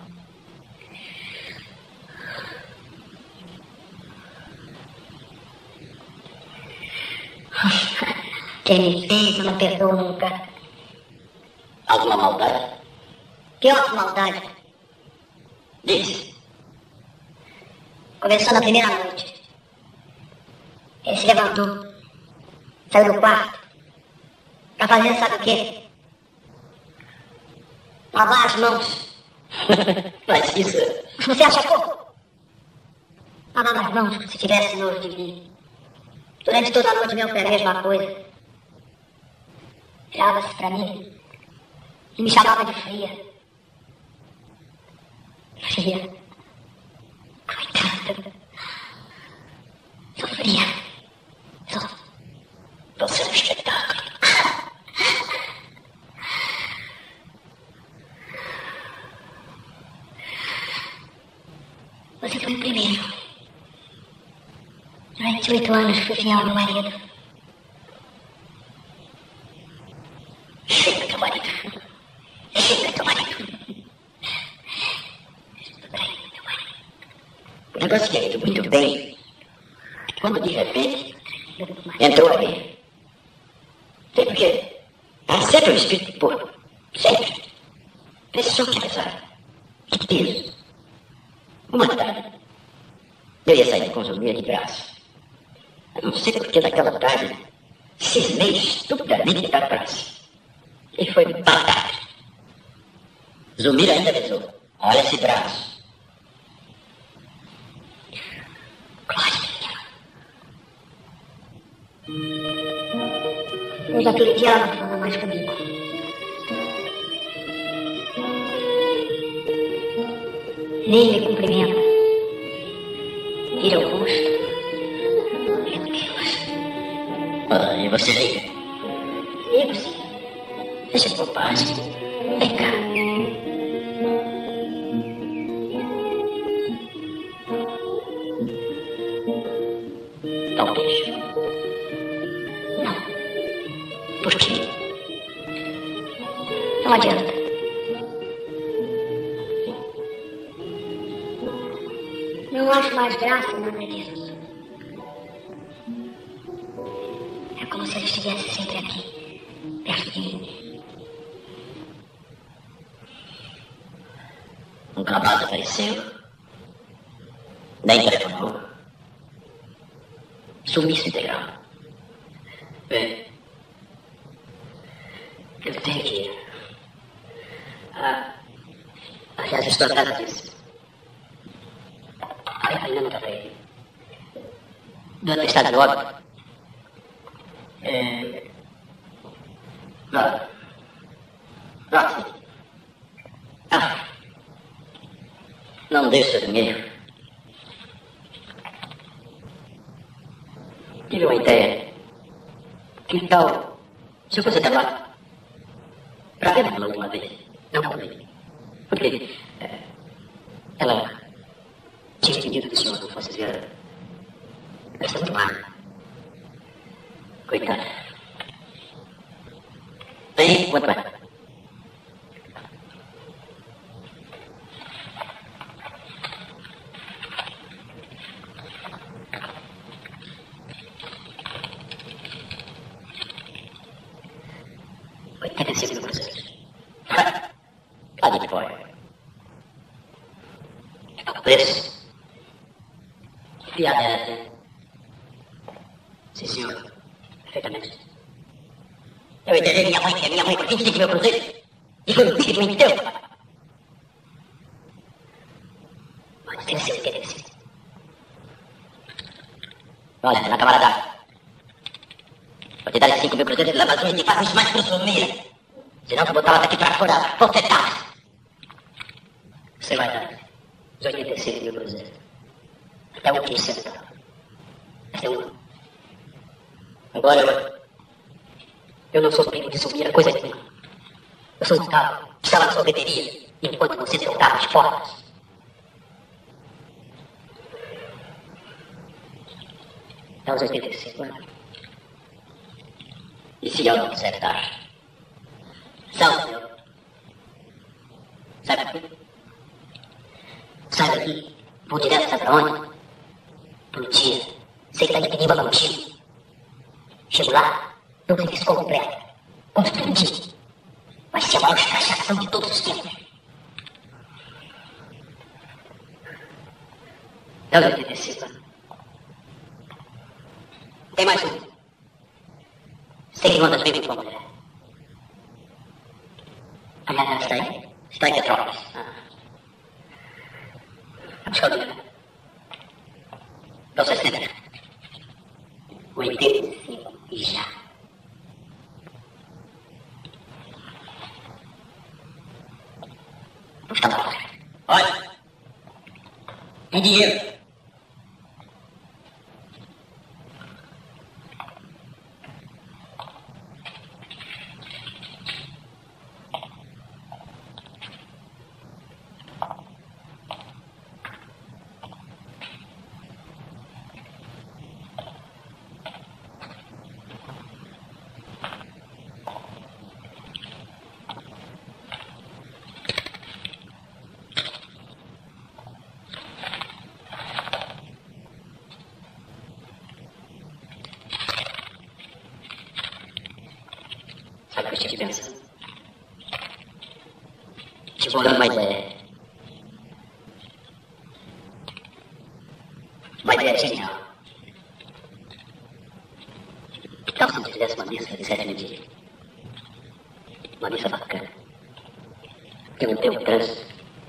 Quem me fez, eu não perdoo nunca. Alguma maldade? Pior maldade. Diz. Começou na primeira noite. Ele se levantou, saiu do quarto, pra fazer sabe o quê? Lavar as mãos. Mas isso... Você acha pouco? Lavar as mãos como se tivesse nojo de mim. Durante toda a noite meu foi a mesma coisa. Virava-se pra mim e me chamava de fria. Fria. Coitada. Sofria. Só. Você é um espetáculo. Você foi o primeiro. Durante oito anos fui fiel ao meu marido. Chega, teu marido. Chega, teu marido. O negócio ia indo muito bem. Quando de repente entrou ali. Sei porque há sempre um espírito puro. Sempre. Precisou que rezar. Que Deus. Uma tarde, eu ia sair com Zulmira de braço. Eu não sei porque naquela tarde cismei estupidamente de dar braço. E foi batata. Zulmira ainda avisou. Olha esse braço. Desde aquele dia ela não falou mais comigo. Nem me cumprimenta. Vira o rosto. Meu Deus. Ah, e você liga? Ligo sim. Deixa de bobagem. Vem cá. Talvez. Não. Por quê? Não adianta. Não acho mais graça em nada disso. É como se ele estivesse sempre aqui, perto de mim. Um rapaz apareceu, nem telefonou. Sumiço integral. Bem, eu tenho que ir. Ah, aliás, estou atrás disso. Ainda não falei. Do atestado de óbito. É... Não. Não. Ah. Não deixa de mim. Tive uma ideia. Que tal se eu fosse até lá? Pra ver ela alguma vez? Não comigo. Porque é, ela tinha pedido que o senhor fosse ver ela. Está muito mal. Coitada. Bem, quanto vai? oitenta e cinco mil cruzeiros. Lá de fora. O preço? Que piada é essa? Sim, senhor. Perfeitamente. Eu entendi minha mãe, que é minha mãe por vinte e cinco mil cruzeiros. E foi um filho de um teu. Mas tem que ser oitenta e cinco. Olha, na camarada. Vou te dar cinco mil cruzeiros de lavazões e faz mais por sumir. Senão vou botar ela daqui pra fora, bofetada. Você vai dar os oitenta e cinco mil cruzeiros. Até o quinze centavos. Até um. Agora eu... Eu não sou primo de subir a coisa nenhuma. Eu sou um cabo que está lá na sorveteria, enquanto você soltava as portas. Dá os oitenta e cinco, né? E se eu não quiser dar? Salve, meu. Sai daqui. Sai daqui. Vou direto, sabe pra onde? Pro dia. Sei que tá de perigo contigo. Chego lá, eu tenho isso completo. Confundi. Vai ser a maior escrachação de todos os tempos. É o oitenta e cinco. Tem mais um. Sei que mandas bem com a mulher. Aliás, ela está aí? Está em Petrópolis. Ah. Vamos com a minha. Então, sessenta. oitenta e cinco e já. Puxa lá. Olha. Tem dinheiro. Sabe o que eu estive pensando? Te vou dar uma ideia. Uma ideia genial. Que tal se eu fizesse uma missa de sétimo dia? Uma missa bacana. Que não tem um trânsito.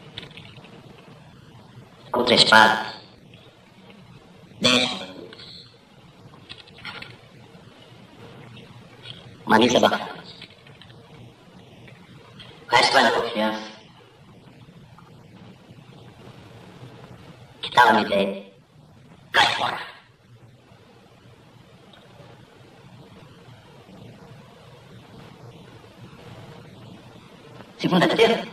Com três padres. Dez minutos. Uma missa bacana. O resto vai na confiança. Que tal uma ideia? Cai fora. Segunda-feira.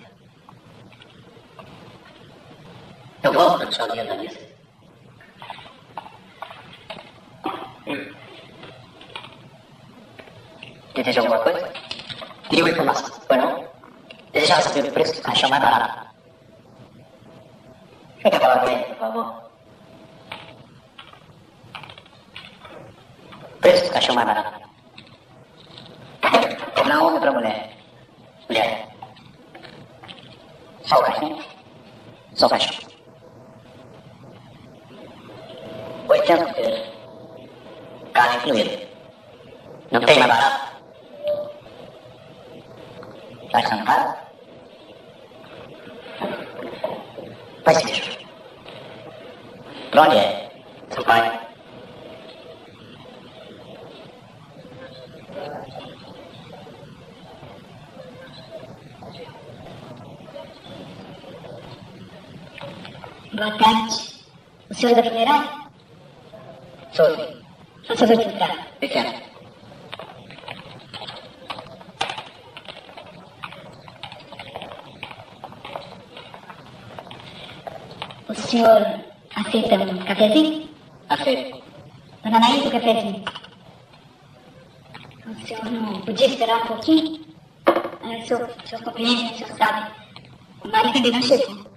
Eu volto para deixar o dinheiro da missa. Deseja alguma coisa? Queria uma informação, foi não? Desejava saber o preço do caixão mais barato. Quer falar com ele, por favor? Preço do caixão mais barato. Pra homem ou pra mulher? Mulher. Só o caixão? Só o caixão. oitenta euros. Carne incluída. Não tem mais barato? Tá achando caro? Vai ser mesmo. Pra onde é? Seu pai? Boa tarde. O senhor é da funerária? Sou sim. Por favor, de entrar. Pequeno. O senhor aceita um cafezinho? Aceito. Dona Anaísa, o cafezinho. O senhor não podia esperar um pouquinho? É, o senhor, o senhor compreende, o senhor sabe. O marido ainda não chegou.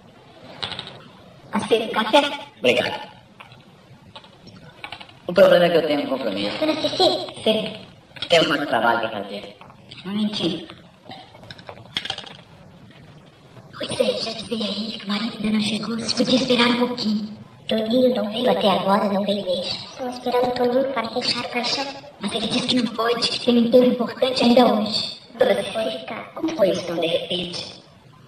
Aceita um café? Obrigado. O problema é que eu tenho um compromisso. Dona Cecília? Sim. Tenho muito trabalho para fazer. Não entendo. Pois é, já dizia aí que o marido ainda não chegou. Se podia esperar um pouquinho. Toninho não veio até agora, não veio mesmo. Estão esperando o Toninho para fechar o caixão. Mas ele disse que não pode, que tem um emprego importante ainda hoje. Dona Cecília, como foi isso tão de repente?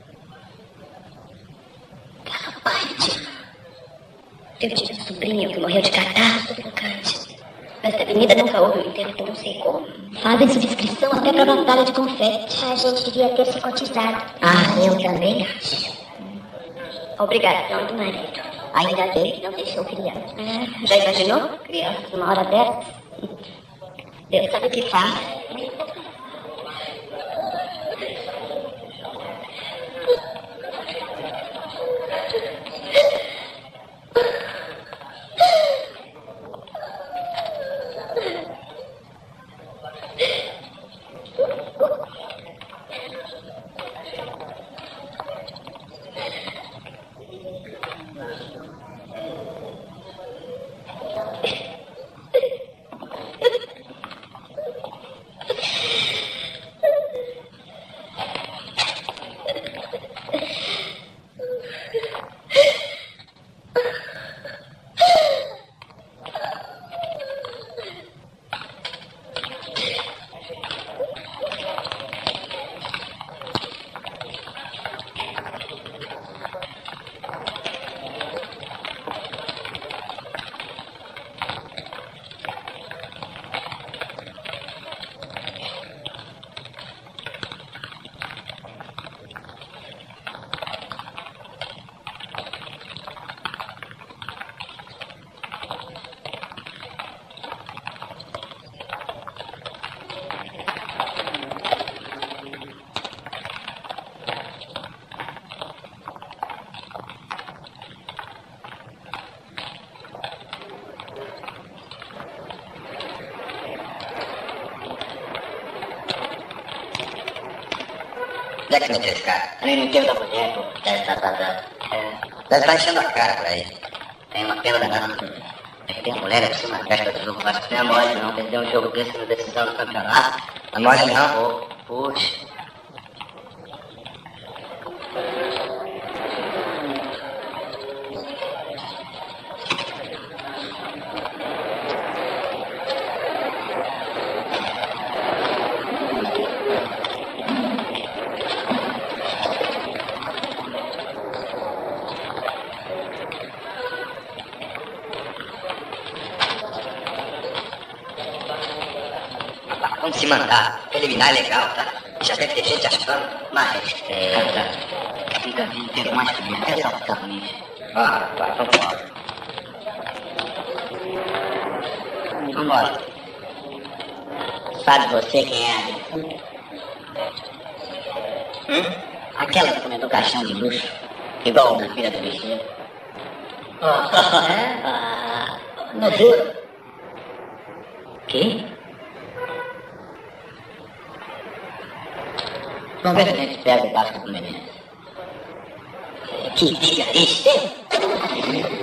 Parte. Eu tive um sobrinho que morreu de catarro sufocante. Esta avenida nunca houve o inteiro, então não sei como. Fazem sua descrição até pra batalha de confete. A gente devia ter se cotizado. Ah, eu também acho. Obrigação do marido. Ainda bem que não deixou criança. É, já imaginou? Criança numa hora dessa? Deus sabe o que faz. Onde é que meteu esse cara? Ali no enterro da mulher, pô. Deve estar vazando. É. Deve estar enchendo a cara por aí. Tem uma pena danada. É que tem uma mulher aqui, uma festa do jogo. Acho que não é mole não. Perder um jogo desse na decisão do campeonato. Não é mole não, pô. Puxa. Vamos se mandar. Eliminar é legal, tá? Já deve ter gente achando, mas... É... Cara, nunca vi inteiro mais que isso. É só ficar comigo. Ah, vai, vamos embora. Vambora. Sabe você quem é a defunta? Hum? Aquela que comeu caixão de luxo. Igual na filha do bichinho. Ah, é? Ah, não juro. Que? Vamos ver se a gente pega o básico do menino. Que diga isso,